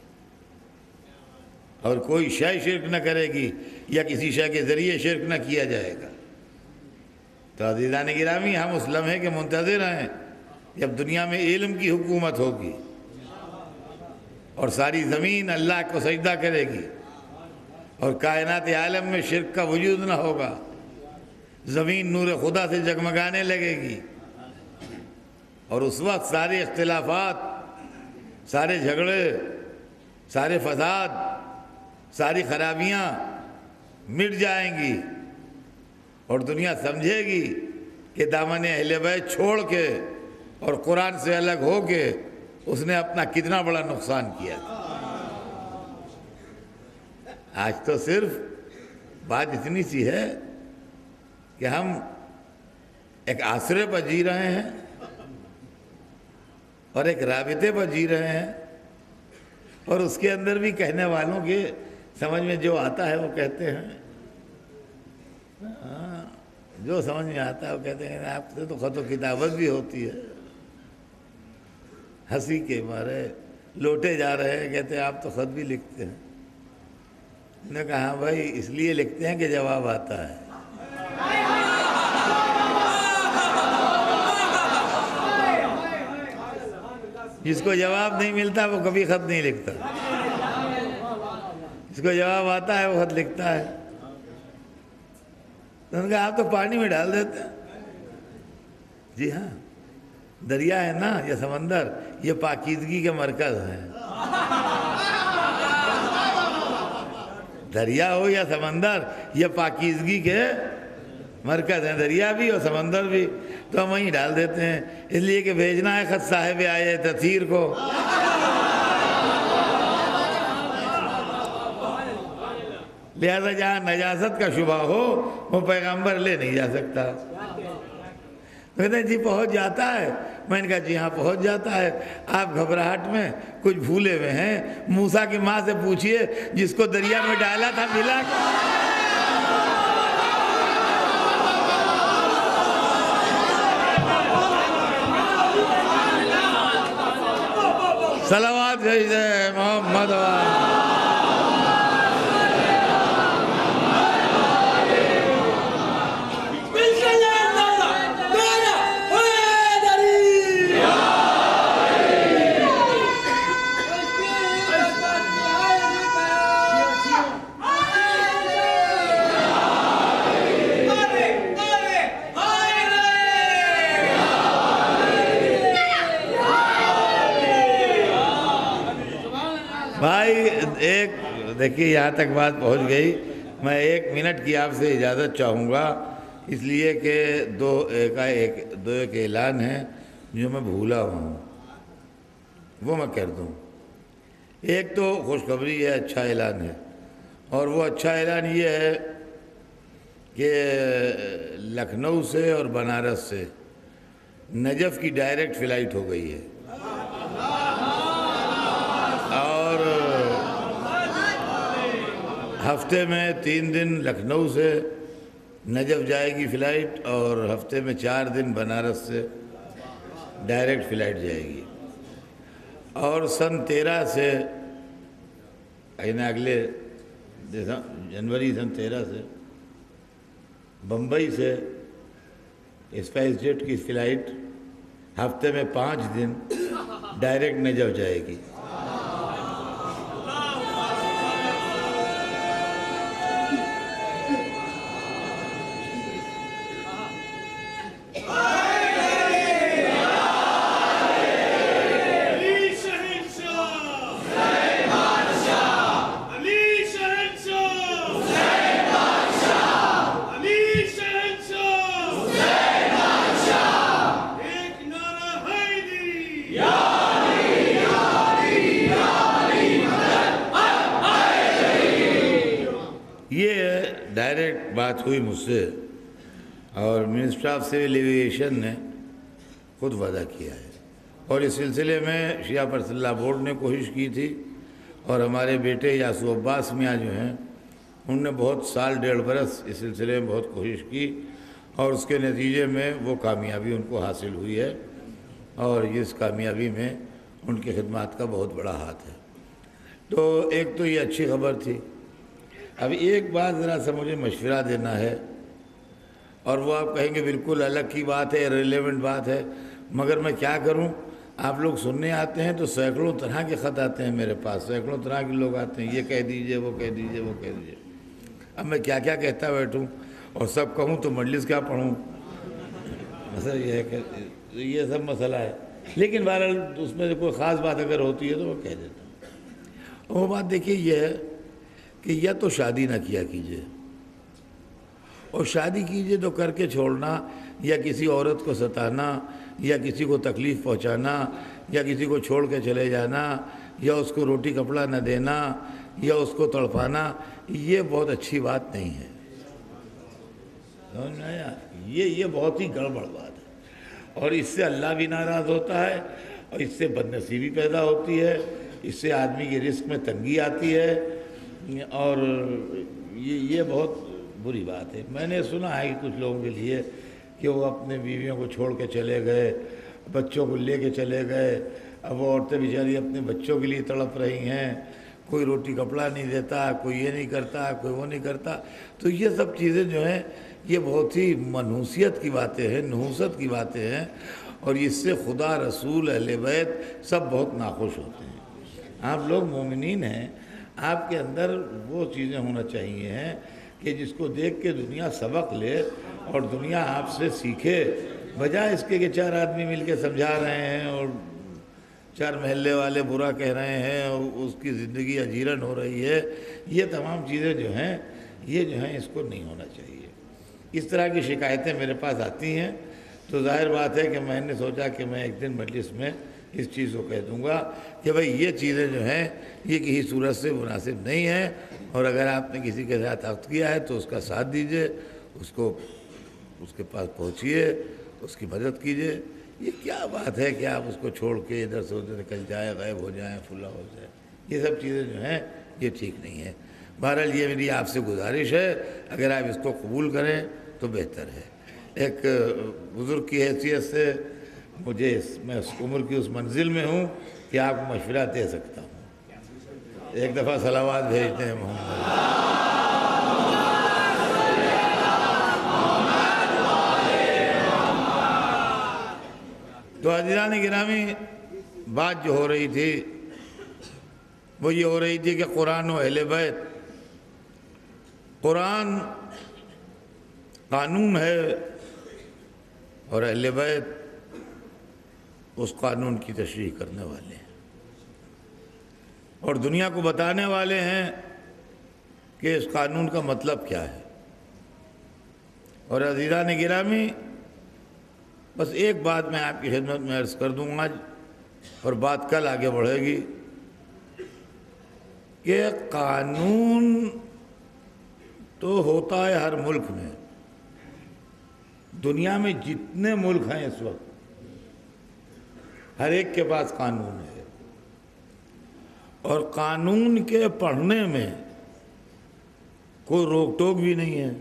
اور کوئی شے شرک نہ کرے گی یا کسی شے کے ذریعے شرک نہ کیا جائے گا. تو عزیزان گرامی، ہم اس لمحے کے منتظر ہیں جب دنیا میں علم کی حکومت ہوگی اور ساری زمین اللہ کو سجدہ کرے گی اور کائنات عالم میں شرک کا وجود نہ ہوگا، زمین نور خدا سے جگمگانے لگے گی، اور اس وقت سارے اختلافات، سارے جھگڑے، سارے فساد، ساری خرابیاں مٹ جائیں گی اور دنیا سمجھے گی کہ دامن اہل بیت چھوڑ کے اور قرآن سے الگ ہو کے اس نے اپنا کتنا بڑا نقصان کیا. آج تو صرف بات اتنی سی ہے کہ ہم ایک آسرے پر جی رہے ہیں اور ایک رابطے پر جی رہے ہیں، اور اس کے اندر بھی کہنے والوں کے سمجھ میں جو آتا ہے وہ کہتے ہیں، ہاں جو سمجھ میں آتا ہے وہ کہتے ہیں آپ سے تو خط و کتابت بھی ہوتی ہے. ہنسی کے مارے لوٹے جا رہے ہیں، کہتے ہیں آپ تو خط بھی لکھتے ہیں. انہوں نے کہا ہاں بھائی اس لیے لکھتے ہیں کہ جواب آتا ہے. جس کو جواب نہیں ملتا وہ کبھی خط نہیں لکھتا، جس کو جواب آتا ہے وہ خط لکھتا ہے. تو انہوں نے کہا آپ تو پانی میں ڈال دیتے ہیں. جی ہاں، دریا ہے نا یا سمندر، یہ پاکیزگی کے مرکز ہیں. دریا ہو یا سمندر یہ پاکیزگی کے مرکز ہیں، دریا بھی اور سمندر بھی، تو ہم وہیں ڈال دیتے ہیں، اس لیے کہ بھیجنا ہے خط صاحب آئے تطہیر کو. لہذا جہاں نجاست کا شبہ ہو وہ پیغمبر لے نہیں جا سکتا. کہتے ہیں جی پہنچ جاتا ہے. میں نے کہا جی ہاں پہنچ جاتا ہے. آپ گھبراہٹ میں کچھ بھولے ہوئے ہیں. موسیٰ کی ماں سے پوچھئے جس کو دریا میں ڈالا تھا ملا صلوات بھیج دے محمد بھائی. ایک دیکھیے یہاں تک بات پہنچ گئی. میں ایک منٹ کی آپ سے اجازت چاہوں گا اس لیے کہ دو ایک ایک دو ایک اعلان ہیں جو میں بھولا ہوں وہ میں کر دوں. ایک تو خوشخبری ہے، اچھا اعلان ہے، اور وہ اچھا اعلان یہ ہے کہ لکھنؤ سے اور بنارس سے نجف کی ڈائریکٹ فلائٹ ہو گئی ہے. اور ہفتے میں تین دن لکھنؤ سے نجف جائے گی فلائٹ، اور ہفتے میں چار دن بنارس سے ڈائریکٹ فلائٹ جائے گی، اور سن تیرہ سے یعنی اگلے جنوری سن تیرہ سے بمبئی سے اسپائس جیٹ کی فلائٹ ہفتے میں پانچ دن ڈائریکٹ نجف جائے گی۔ ڈائریکٹ بات ہوئی مجھ سے، اور منسٹر آف سول ایویشن نے خود وعدہ کیا ہے، اور اس سلسلے میں شیعہ پرست اللہ بورڈ نے کوشش کی تھی، اور ہمارے بیٹے یاسو عباس میاں جو ہیں انہوں نے بہت سال ڈیڑھ برس اس سلسلے میں بہت کوشش کی، اور اس کے نتیجے میں وہ کامیابی ان کو حاصل ہوئی ہے، اور اس کامیابی میں ان کی خدمات کا بہت بڑا ہاتھ ہے۔ تو ایک تو یہ اچھی خبر تھی۔ اب ایک بات ذرا سا مجھے مشورہ دینا ہے، اور وہ آپ کہیں گے بالکل الگ کی بات ہے، ریلیونٹ بات ہے، مگر میں کیا کروں، آپ لوگ سننے آتے ہیں تو سینکڑوں طرح کے خط آتے ہیں میرے پاس، سینکڑوں طرح کے لوگ آتے ہیں، یہ کہہ دیجئے وہ کہہ دیجئے وہ کہہ دیجئے۔ اب میں کیا کیا کہتا بیٹھوں اور سب کہوں تو مجلس کیا پڑھوں، مسئلہ یہ ہے کہ یہ سب مسئلہ ہے، لیکن بہرحال اس میں کوئی خاص بات اگر ہوتی ہے تو وہ کہہ دیتا ہوں۔ وہ بات دیکھیے یہ ہے کہ یا تو شادی نہ کیا کیجئے، اور شادی کیجئے تو کر کے چھوڑنا، یا کسی عورت کو ستانا، یا کسی کو تکلیف پہنچانا، یا کسی کو چھوڑ کے چلے جانا، یا اس کو روٹی کپڑا نہ دینا، یا اس کو تڑپانا، یہ بہت اچھی بات نہیں ہے، سمجھ میں آیا؟ یہ یہ بہت ہی گڑبڑ بات ہے، اور اس سے اللہ بھی ناراض ہوتا ہے، اور اس سے بد نصیبی پیدا ہوتی ہے، اس سے آدمی کی رزق میں تنگی آتی ہے، اور یہ یہ بہت بری بات ہے۔ میں نے سنا ہے کہ کچھ لوگوں کے لیے کہ وہ اپنے بیویوں کو چھوڑ کے چلے گئے، بچوں کو لے کے چلے گئے، اب وہ عورتیں بیچاری اپنے بچوں کے لیے تڑپ رہی ہیں، کوئی روٹی کپڑا نہیں دیتا، کوئی یہ نہیں کرتا، کوئی وہ نہیں کرتا۔ تو یہ سب چیزیں جو ہیں یہ بہت ہی منحوسیت کی باتیں ہیں، نحوست کی باتیں ہیں، اور اس سے خدا، رسول، اہل بیت سب بہت ناخوش ہوتے ہیں۔ آپ لوگ مومنین ہیں، آپ کے اندر وہ چیزیں ہونا چاہیے ہیں کہ جس کو دیکھ کے دنیا سبق لے اور دنیا آپ سے سیکھے، بجائے اس کے کہ چار آدمی مل کے سمجھا رہے ہیں اور چار محلے والے برا کہہ رہے ہیں اور اس کی زندگی اجیرن ہو رہی ہے۔ یہ تمام چیزیں جو ہیں یہ جو ہیں اس کو نہیں ہونا چاہیے۔ اس طرح کی شکایتیں میرے پاس آتی ہیں تو ظاہر بات ہے کہ میں نے سوچا کہ میں ایک دن مجلس میں اس چیز کو کہہ دوں گا کہ بھئی یہ چیزیں جو ہیں یہ کسی صورت سے مناسب نہیں ہیں، اور اگر آپ نے کسی کے ساتھ عقد کیا ہے تو اس کا ساتھ دیجئے، اس کو اس کے پاس پہنچیے، اس کی مدد کیجئے۔ یہ کیا بات ہے کہ آپ اس کو چھوڑ کے ادھر سے ادھر نکل جائیں، غائب ہو جائیں، فلاں ہو جائیں، یہ سب چیزیں جو ہیں یہ ٹھیک نہیں ہیں۔ بہرحال یہ میری آپ سے گزارش ہے، اگر آپ اس کو قبول کریں تو بہتر ہے۔ ایک بزرگ کی حیثیت سے مجھے اس میں اس عمر کی اس منزل میں ہوں کہ آپ کو مشورہ دے سکتا ہوں۔ ایک دفعہ صلوات بھیجتے ہیں محمد۔ تو عزیزان گرامی، بات جو ہو رہی تھی وہ یہ ہو رہی تھی کہ قرآن و اہل بیت، قرآن قانون ہے اور اہل بیت اس قانون کی تشریح کرنے والے ہیں اور دنیا کو بتانے والے ہیں کہ اس قانون کا مطلب کیا ہے۔ اور عزیزان گرامی، بس ایک بات میں آپ کی خدمت میں عرض کر دوں آج، اور بات کل آگے بڑھے گی، کہ قانون تو ہوتا ہے ہر ملک میں، دنیا میں جتنے ملک ہیں اس وقت ہر ایک کے پاس قانون ہے، اور قانون کے پڑھنے میں کوئی روک ٹوک بھی نہیں ہے.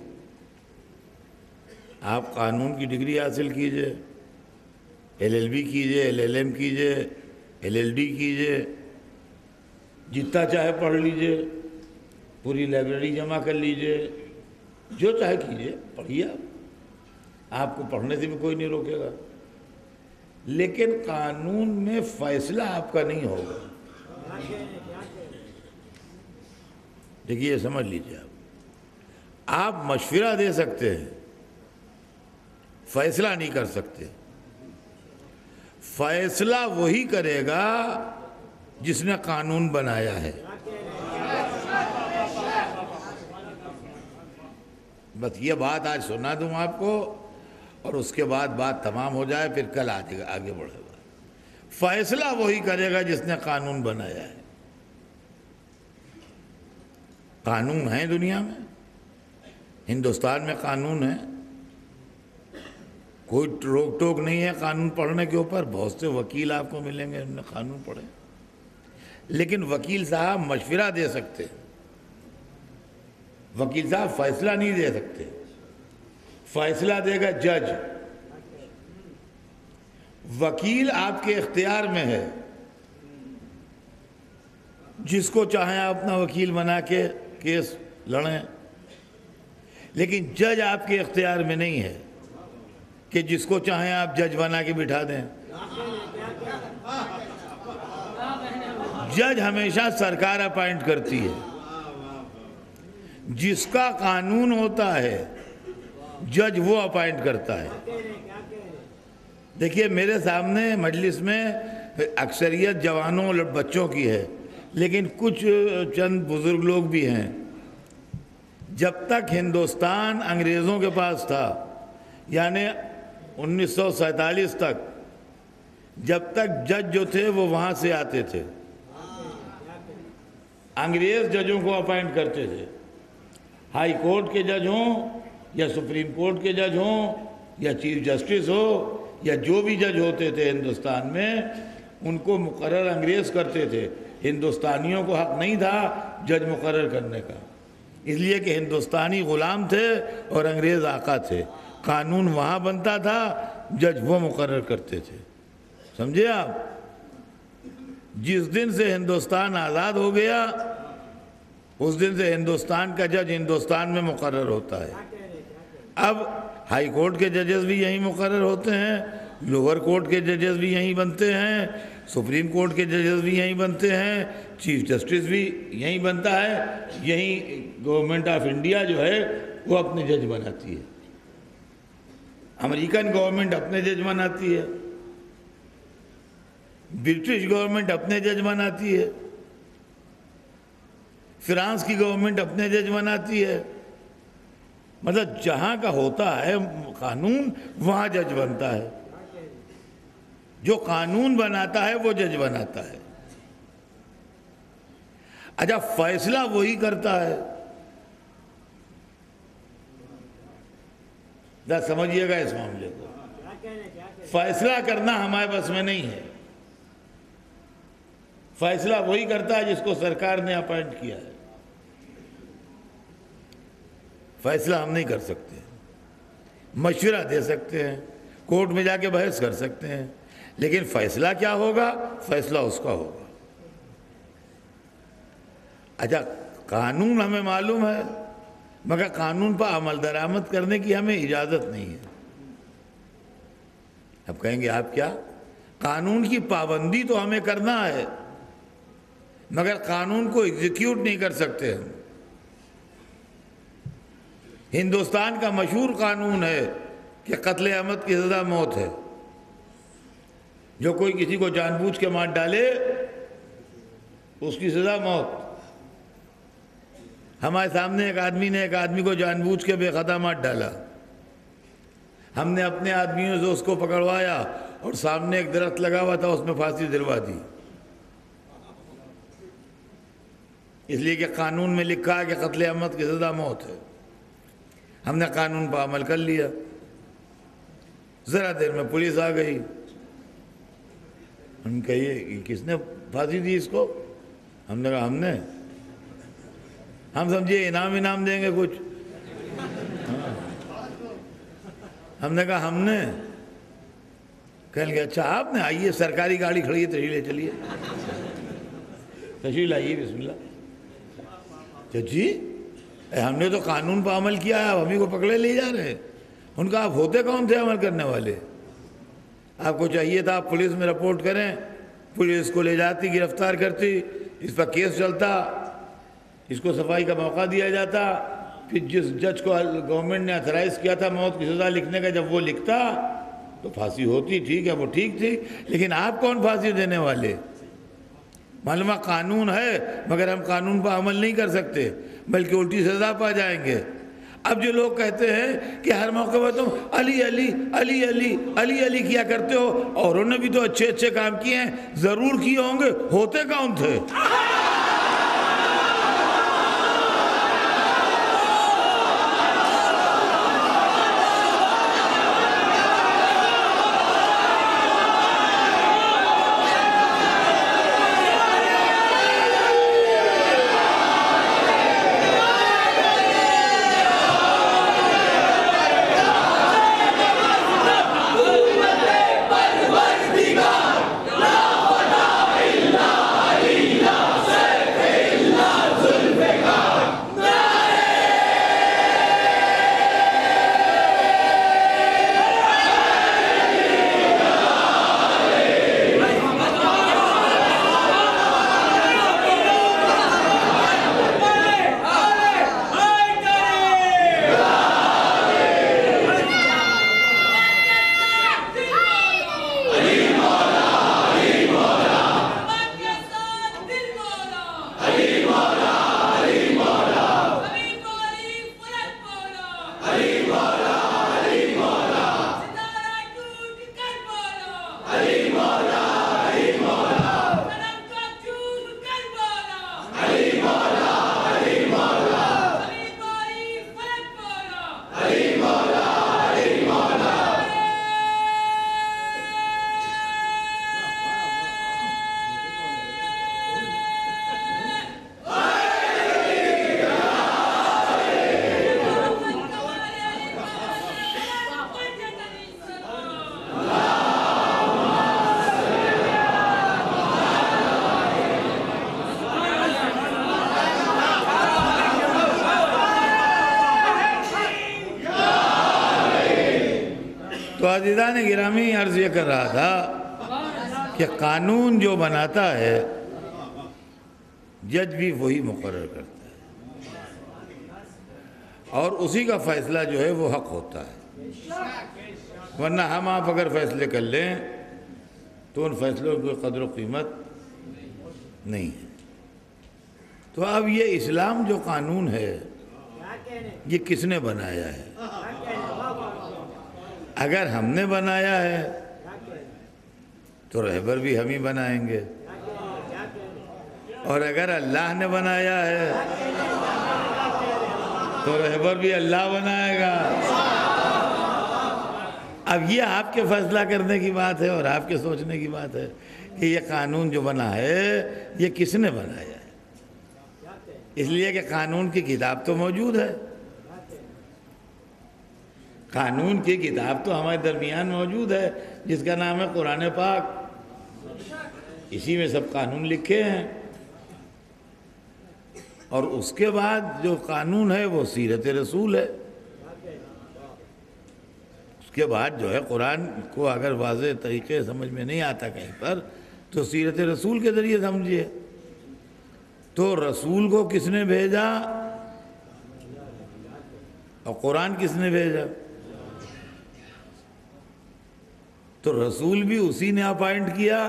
آپ قانون کی ڈگری حاصل کیجئے, ایل ایل بی کیجئے, ایل ایل ایم کیجئے, ایل ایل ڈی کیجئے, جتنا چاہے پڑھ لیجئے, پوری لائبریری جمع کر لیجئے, جو چاہے کیجئے, پڑھیے. آپ آپ کو پڑھنے سے بھی کوئی نہیں روکے گا, لیکن قانون میں فیصلہ آپ کا نہیں ہوگا. دیکھیے یہ سمجھ لیجئے. آپ آپ مشورہ دے سکتے ہیں, فیصلہ نہیں کر سکتے. فیصلہ وہی کرے گا جس نے قانون بنایا ہے. بس یہ بات آج سنا دوں آپ کو, اور اس کے بعد بات تمام ہو جائے, پھر کل آگے آگے بڑھے گا. فیصلہ وہی کرے گا جس نے قانون بنایا ہے. قانون ہے دنیا میں, ہندوستان میں قانون ہے, کوئی روک ٹوک نہیں ہے قانون پڑھنے کے اوپر. بہت سے وکیل آپ کو ملیں گے, انہوں نے قانون پڑھے, لیکن وکیل صاحب مشورہ دے سکتے, وکیل صاحب فیصلہ نہیں دے سکتے. فیصلہ دے گا جج. وکیل آپ کے اختیار میں ہے, جس کو چاہیں آپ اپنا وکیل بنا کے کیس لڑیں, لیکن جج آپ کے اختیار میں نہیں ہے کہ جس کو چاہیں آپ جج بنا کے بٹھا دیں. جج ہمیشہ سرکار اپائنٹ کرتی ہے. جس کا قانون ہوتا ہے جج وہ اپائنٹ کرتا ہے. دیکھیے میرے سامنے مجلس میں اکثریت جوانوں اور بچوں کی ہے, لیکن کچھ چند بزرگ لوگ بھی ہیں. جب تک ہندوستان انگریزوں کے پاس تھا, یعنی انیس سو سینتالیس تک, جب تک جج جو تھے وہ وہاں سے آتے تھے, انگریز ججوں کو اپائنٹ کرتے تھے. ہائی کورٹ کے جج ہوں یا سپریم کورٹ کے جج ہوں یا چیف جسٹس ہو یا جو بھی جج ہوتے تھے ہندوستان میں, ان کو مقرر انگریز کرتے تھے. ہندوستانیوں کو حق نہیں تھا جج مقرر کرنے کا, اس لیے کہ ہندوستانی غلام تھے اور انگریز آقا تھے. قانون وہاں بنتا تھا, جج وہ مقرر کرتے تھے. سمجھے آپ؟ جس دن سے ہندوستان آزاد ہو گیا اس دن سے ہندوستان کا جج ہندوستان میں مقرر ہوتا ہے. اب ہائی کورٹ کے ججز بھی یہیں مقرر ہوتے ہیں, لوور کورٹ کے ججز بھی یہیں بنتے ہیں, سپریم کورٹ کے ججز بھی یہیں بنتے ہیں, چیف جسٹس بھی یہیں بنتا ہے. یہیں گورنمنٹ آف انڈیا جو ہے وہ اپنے جج بناتی ہے, امریکن گورنمنٹ اپنے جج بناتی ہے, برٹش گورنمنٹ اپنے جج بناتی ہے, فرانس کی گورنمنٹ اپنے جج بناتی ہے. مطلب جہاں کا ہوتا ہے قانون وہاں جج بنتا ہے. جو قانون بناتا ہے وہ جج بناتا ہے. اچھا فیصلہ وہی کرتا ہے. ذرا سمجھیے گا اس معاملے کو. فیصلہ کرنا ہمارے بس میں نہیں ہے. فیصلہ وہی کرتا ہے جس کو سرکار نے اپائنٹ کیا ہے. فیصلہ ہم نہیں کر سکتے. مشورہ دے سکتے ہیں, کورٹ میں جا کے بحث کر سکتے ہیں, لیکن فیصلہ کیا ہوگا, فیصلہ اس کا ہوگا. اچھا قانون ہمیں معلوم ہے, مگر قانون پر عمل درآمد کرنے کی ہمیں اجازت نہیں ہے. اب کہیں گے آپ کیا؟ قانون کی پابندی تو ہمیں کرنا ہے, مگر قانون کو ایگزیکیوٹ نہیں کر سکتے ہم. ہندوستان کا مشہور قانون ہے کہ قتل عمد کی سزا موت ہے. جو کوئی کسی کو جان بوجھ کے مار ڈالے اس کی سزا موت. ہمارے سامنے ایک آدمی نے ایک آدمی کو جان بوجھ کے بے خطا مار ڈالا. ہم نے اپنے آدمیوں سے اس کو پکڑوایا اور سامنے ایک درخت لگا ہوا تھا, اس میں پھانسی دلوا دی. اس لیے کہ قانون میں لکھا ہے کہ قتل عمد کی سزا موت ہے. ہم نے قانون پر عمل کر لیا. ذرا دیر میں پولیس آ گئی. ہم کہیے کس نے پھانسی دی اس کو؟ ہم نے کہا ہم نے. ہم سمجھے انعام انعام دیں گے کچھ. ہم نے کہا ہم نے. کہنے لگے اچھا آپ نے, آئیے سرکاری گاڑی کھڑی ہے تشریف لے چلیے, تشریف لائیے بسم اللہ. جی ہم نے تو قانون پر عمل کیا ہے, اب ہم ہی کو پکڑے لے جا رہے ہیں. ان کا آپ ہوتے کون تھے عمل کرنے والے؟ آپ کو چاہیے تھا آپ پولیس میں رپورٹ کریں, پولیس کو لے جاتی, گرفتار کرتی, اس پر کیس چلتا, اس کو صفائی کا موقع دیا جاتا. پھر جس جج کو گورنمنٹ نے اتھرائز کیا تھا موت کی سزا لکھنے کا, جب وہ لکھتا تو پھانسی ہوتی. ٹھیک ہے وہ ٹھیک تھی, لیکن آپ کون پھانسی دینے والے؟ معلومہ قانون ہے مگر ہم قانون پر عمل نہیں کر سکتے, بلکہ الٹی سزا پا جائیں گے. اب جو لوگ کہتے ہیں کہ ہر موقع پر تم علی علی علی علی علی علی کیا کرتے ہو, اوروں نے بھی تو اچھے اچھے کام کیے ہیں, ضرور کیے ہوں گے, ہوتے کون تھے؟ تو عزیزان گرامی عرض یہ کر رہا تھا کہ قانون جو بناتا ہے جج بھی وہی مقرر کرتا ہے, اور اسی کا فیصلہ جو ہے وہ حق ہوتا ہے. ورنہ ہم آپ اگر فیصلے کر لیں تو ان فیصلوں کی قدر و قیمت نہیں ہے. تو اب یہ اسلام جو قانون ہے یہ کس نے بنایا ہے؟ اگر ہم نے بنایا ہے تو رہبر بھی ہم ہی بنائیں گے, اور اگر اللہ نے بنایا ہے تو رہبر بھی اللہ بنائے گا. اب یہ آپ کے فیصلہ کرنے کی بات ہے اور آپ کے سوچنے کی بات ہے کہ یہ قانون جو بنا ہے یہ کس نے بنایا ہے. اس لیے کہ قانون کی کتاب تو موجود ہے, قانون کی کتاب تو ہمارے درمیان موجود ہے جس کا نام ہے قرآن پاک. اسی میں سب قانون لکھے ہیں, اور اس کے بعد جو قانون ہے وہ سیرت رسول ہے. اس کے بعد جو ہے قرآن کو اگر واضح طریقے سمجھ میں نہیں آتا کہیں پر تو سیرت رسول کے ذریعے سمجھیے. تو رسول کو کس نے بھیجا اور قرآن کس نے بھیجا؟ تو رسول بھی اسی نے اپائنٹ کیا.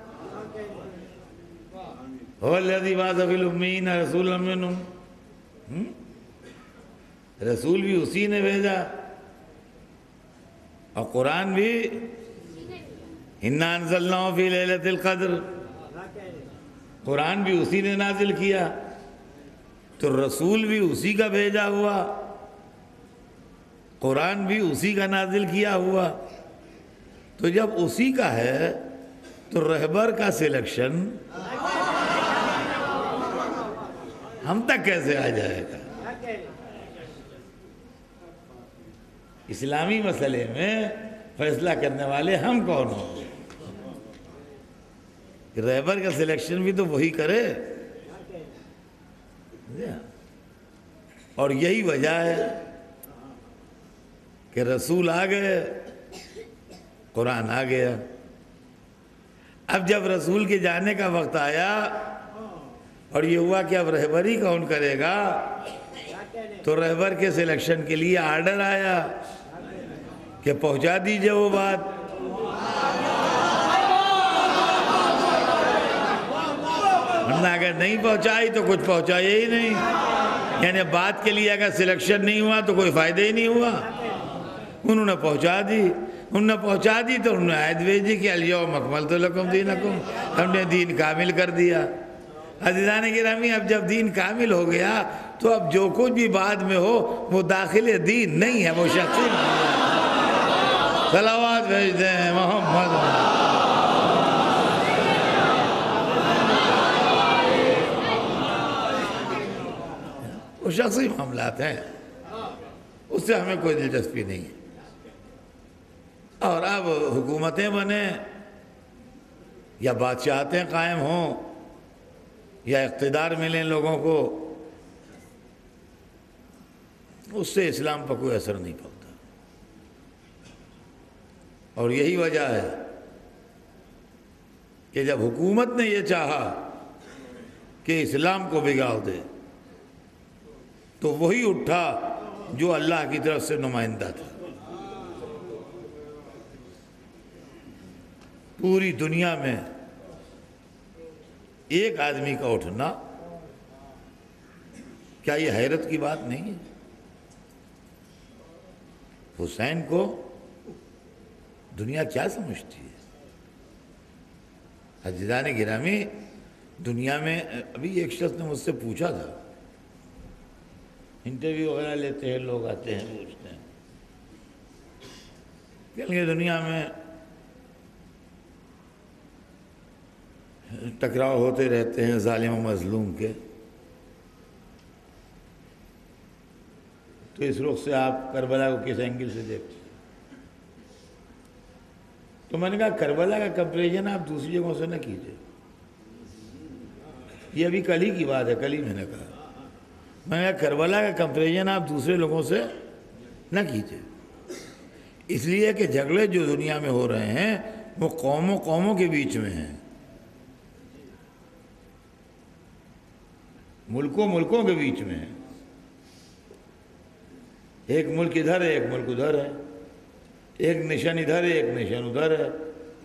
هو الذی بعث فی الامیین رسولا منہم, رسول بھی اسی نے بھیجا, اور قرآن بھی انا انزلناہ فی لیلۃ القدر, قرآن بھی اسی نے نازل کیا. تو رسول بھی اسی کا بھیجا ہوا, قرآن بھی اسی کا نازل کیا ہوا. تو جب اسی کا ہے تو رہبر کا سلیکشن ہم تک کیسے آ جائے گا؟ اسلامی مسئلے میں فیصلہ کرنے والے ہم کون ہوں؟ رہبر کا سلیکشن بھی تو وہی کرے. اور یہی وجہ ہے کہ رسول آ گئے، قرآن آ گیا. اب جب رسول کے جانے کا وقت آیا اور یہ ہوا کہ اب رہبری کون کرے گا، تو رہبر کے سلیکشن کے لیے آرڈر آیا کہ پہنچا دیجئے وہ بات. ورنہ اگر نہیں پہنچائی تو کچھ پہنچایا ہی نہیں. یعنی بات کے لیے اگر سلیکشن نہیں ہوا تو کوئی فائدہ ہی نہیں ہوا. انہوں نے پہنچا دی انہوں نے پہنچا دی تو انہوں نے آیت بھیجی کہ الیوم اکملت لکم دینکم، ہم نے دین کامل کر دیا. عزیزان گرامی، اب جب دین کامل ہو گیا تو اب جو کچھ بھی بعد میں ہو وہ داخل دین نہیں ہے، وہ شخصی صلوات بھیجتے ہیں محمد. وہ شخصی معاملات ہیں، اس سے ہمیں کوئی دلچسپی نہیں ہے. اور اب حکومتیں بنیں یا بادشاہتیں قائم ہوں یا اقتدار ملیں لوگوں کو، اس سے اسلام پر کوئی اثر نہیں پڑتا. اور یہی وجہ ہے کہ جب حکومت نے یہ چاہا کہ اسلام کو بگاڑ دے تو وہی اٹھا جو اللہ کی طرف سے نمائندہ تھا. پوری دنیا میں ایک آدمی کا اٹھنا، کیا یہ حیرت کی بات نہیں ہے؟ حسین کو دنیا کیا سمجھتی ہے؟ عزیزان گرامی، دنیا میں ابھی ایک شخص نے مجھ سے پوچھا تھا، انٹرویو وغیرہ لیتے ہیں لوگ، آتے ہیں پوچھتے ہیں کہ دنیا میں ٹکراؤ ہوتے رہتے ہیں ظالم و مظلوم کے، تو اس رخ سے آپ کربلا کو کس اینگل سے دیکھتے ہیں؟ تو میں نے کہا کربلا کا کمپیریزن آپ دوسری جگہوں سے نہ کیجئے. یہ ابھی کل ہی کی بات ہے، کل ہی میں نے کہا میں نے کہا کربلا کا کمپیریزن آپ دوسرے لوگوں سے نہ کیجئے. اس لیے کہ جھگڑے جو دنیا میں ہو رہے ہیں وہ قوموں قوموں کے بیچ میں ہیں، ملکوں ملکوں کے بیچ میں ہیں. ایک ملک ادھر ہے، ایک ملک ادھر ہے، ایک نشان ادھر ہے، ایک نشان ادھر ہے.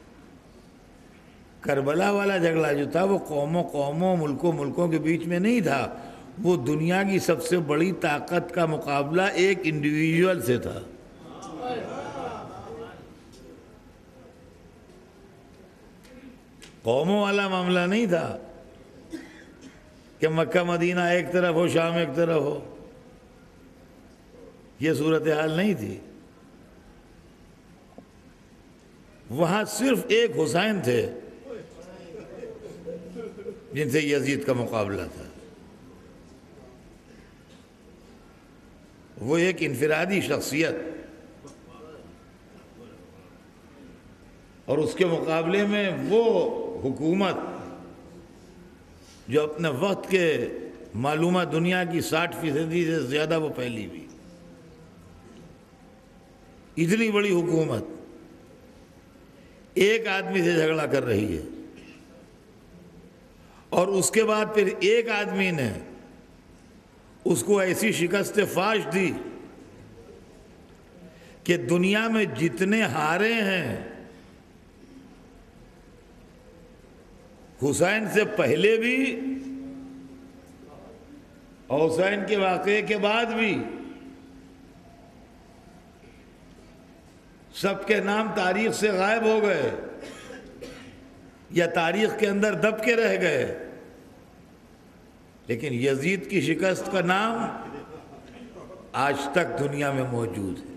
کربلا والا جھگڑا جو تھا وہ قوموں قوموں ملکوں ملکوں کے بیچ میں نہیں تھا، وہ دنیا کی سب سے بڑی طاقت کا مقابلہ ایک انڈیویجول سے تھا. قوموں والا معاملہ نہیں تھا کہ مکہ مدینہ ایک طرف ہو، شام ایک طرف ہو. یہ صورتحال نہیں تھی. وہاں صرف ایک حسین تھے جن سے یزید کا مقابلہ تھا. وہ ایک انفرادی شخصیت، اور اس کے مقابلے میں وہ حکومت جو اپنے وقت کے معلومہ دنیا کی ساٹھ فیصدی سے زیادہ وہ پھیلی ہوئی. اتنی بڑی حکومت ایک آدمی سے جھگڑا کر رہی ہے، اور اس کے بعد پھر ایک آدمی نے اس کو ایسی شکست فاش دی کہ دنیا میں جتنے ہارے ہیں حسین سے پہلے بھی اور حسین کے واقعے کے بعد بھی، سب کے نام تاریخ سے غائب ہو گئے یا تاریخ کے اندر دب کے رہ گئے، لیکن یزید کی شکست کا نام آج تک دنیا میں موجود ہے.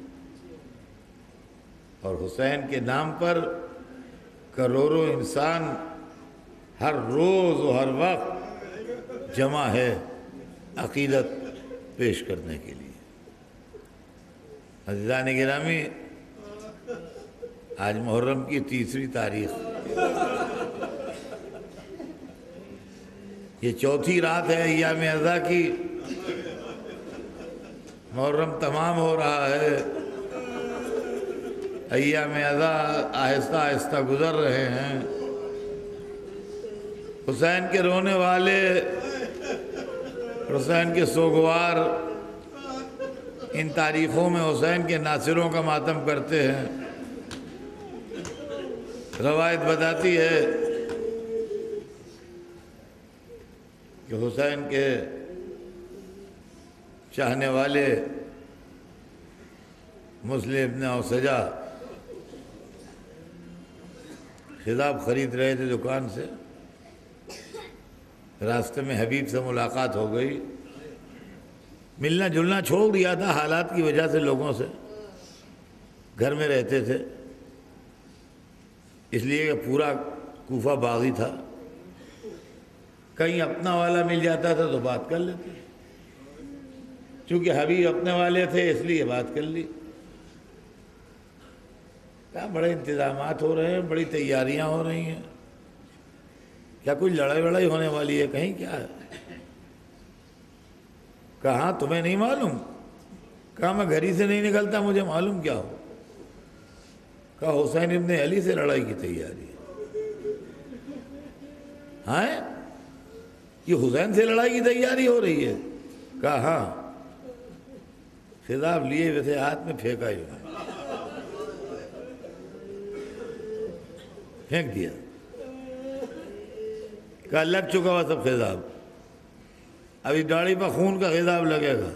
اور حسین کے نام پر کروڑوں انسان ہر روز و ہر وقت جمع ہے. عقیدت پیش کرنے کے لیے۔ عزیزان گرامی، آج محرم کی تیسری تاریخ، یہ چوتھی رات ہے ایام اضحیٰ کی۔ محرم تمام ہو رہا ہے، ایام اضحیٰ آہستہ آہستہ گزر رہے ہیں۔ حسین کے رونے والے، حسین کے سوگوار ان تاریخوں میں حسین کے ناصروں کا ماتم کرتے ہیں۔ روایت بتاتی ہے کہ حسین کے چاہنے والے مسلم ابن اوسجا خضاب خرید رہے تھے دکان سے، راستے میں حبیب سے ملاقات ہو گئی۔ ملنا جلنا چھوڑ دیا تھا حالات کی وجہ سے، لوگوں سے گھر میں رہتے تھے، اس لیے کہ پورا کوفہ باغی تھا، کہیں اپنا والا مل جاتا تھا تو بات کر لیتے، چونکہ حبیب اپنے والے تھے اس لیے بات کر لی۔ کیا بڑے انتظامات ہو رہے ہیں، بڑی تیاریاں ہو رہی ہیں، کیا کوئی لڑائی وڑائی ہونے والی ہے کہیں؟ کیا ہے؟ کہاں تمہیں نہیں معلوم؟ کہا میں گھر ہی سے نہیں نکلتا، مجھے معلوم کیا ہو؟ کہا حسین ابن علی سے لڑائی کی تیاری ہے۔ ہاں یہ حسین سے لڑائی کی تیاری ہو رہی ہے؟ کہا ہاں۔ خضاب لیے ویسے ہاتھ میں پھینکا ہی پھینک دیا، کہا لگ چکا ہوا سب خضاب، ابھی داڑھی پر خون کا خضاب لگے گا،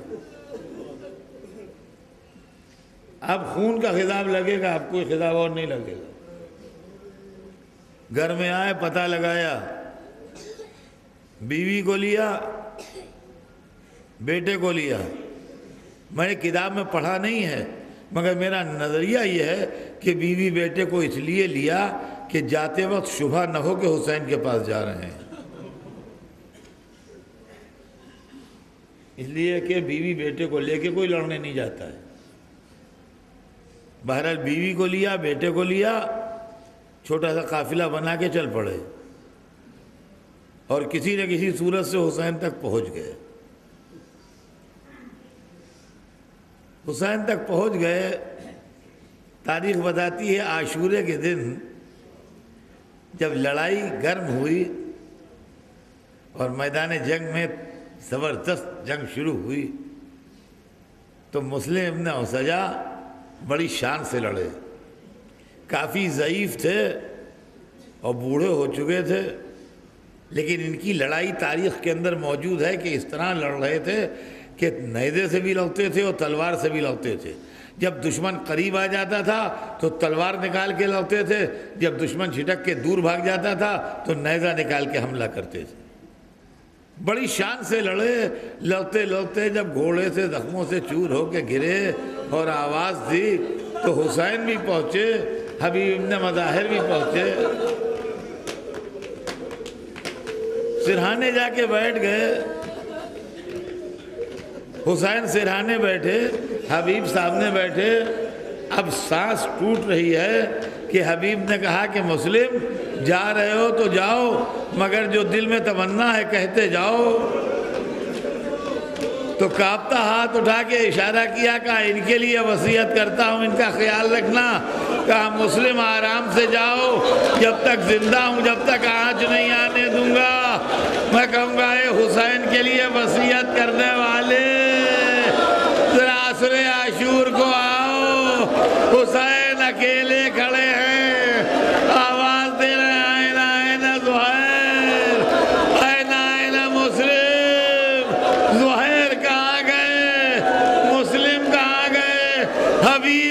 اب خون کا خضاب لگے گا، اب کوئی خضاب اور نہیں لگے گا۔ گھر میں آئے، پتہ لگایا، بیوی کو لیا، بیٹے کو لیا۔ میں نے کتاب میں پڑھا نہیں ہے، مگر میرا نظریہ یہ ہے کہ بیوی بیٹے کو اس لیے لیا کہ جاتے وقت شبہ نہ ہو کہ حسین کے پاس جا رہے ہیں، اس لیے کہ بیوی بیٹے کو لے کے کوئی لڑنے نہیں جاتا ہے۔ بہرحال بیوی کو لیا، بیٹے کو لیا، چھوٹا سا قافلہ بنا کے چل پڑے اور کسی نہ کسی صورت سے حسین تک پہنچ گئے۔ حسین تک پہنچ گئے، تاریخ بتاتی ہے عاشورے کے دن جب لڑائی گرم ہوئی اور میدان جنگ میں زبردست جنگ شروع ہوئی تو مسلم ابن اوسجا بڑی شان سے لڑے۔ کافی ضعیف تھے اور بوڑھے ہو چکے تھے، لیکن ان کی لڑائی تاریخ کے اندر موجود ہے کہ اس طرح لڑ رہے تھے کہ نیزے سے بھی لڑتے تھے اور تلوار سے بھی لڑتے تھے۔ جب دشمن قریب آ جاتا تھا تو تلوار نکال کے لڑتے تھے، جب دشمن چھٹک کے دور بھاگ جاتا تھا تو نیزہ نکال کے حملہ کرتے تھے۔ بڑی شان سے لڑے، لڑتے لڑتے جب گھوڑے سے زخموں سے چور ہو کے گرے اور آواز دی تو حسین بھی پہنچے، حبیب ابن مظاہر بھی پہنچے، سرہانے جا کے بیٹھ گئے۔ حسین سرہانے بیٹھے، حبیب سامنے بیٹھے۔ اب سانس ٹوٹ رہی ہے کہ حبیب نے کہا کہ مسلم جا رہے ہو تو جاؤ، مگر جو دل میں تمنا ہے کہتے جاؤ۔ تو کانپتا ہاتھ اٹھا کے اشارہ کیا، کہا ان کے لیے وصیت کرتا ہوں، ان کا خیال رکھنا۔ کہا مسلم آرام سے جاؤ، جب تک زندہ ہوں جب تک آنچ نہیں آنے دوں گا۔ میں کہوں گا اے حسین کے لیے وصیت کرنے والے ذرا عصر عاشور کو آؤ، حسین اکیلے کھڑے ہیں، آواز دے رہے ہیں آئین آئین زہیر، آئین آئین مسلم۔ زہیر کہاں گئے؟ مسلم کہاں گئے؟ حبیب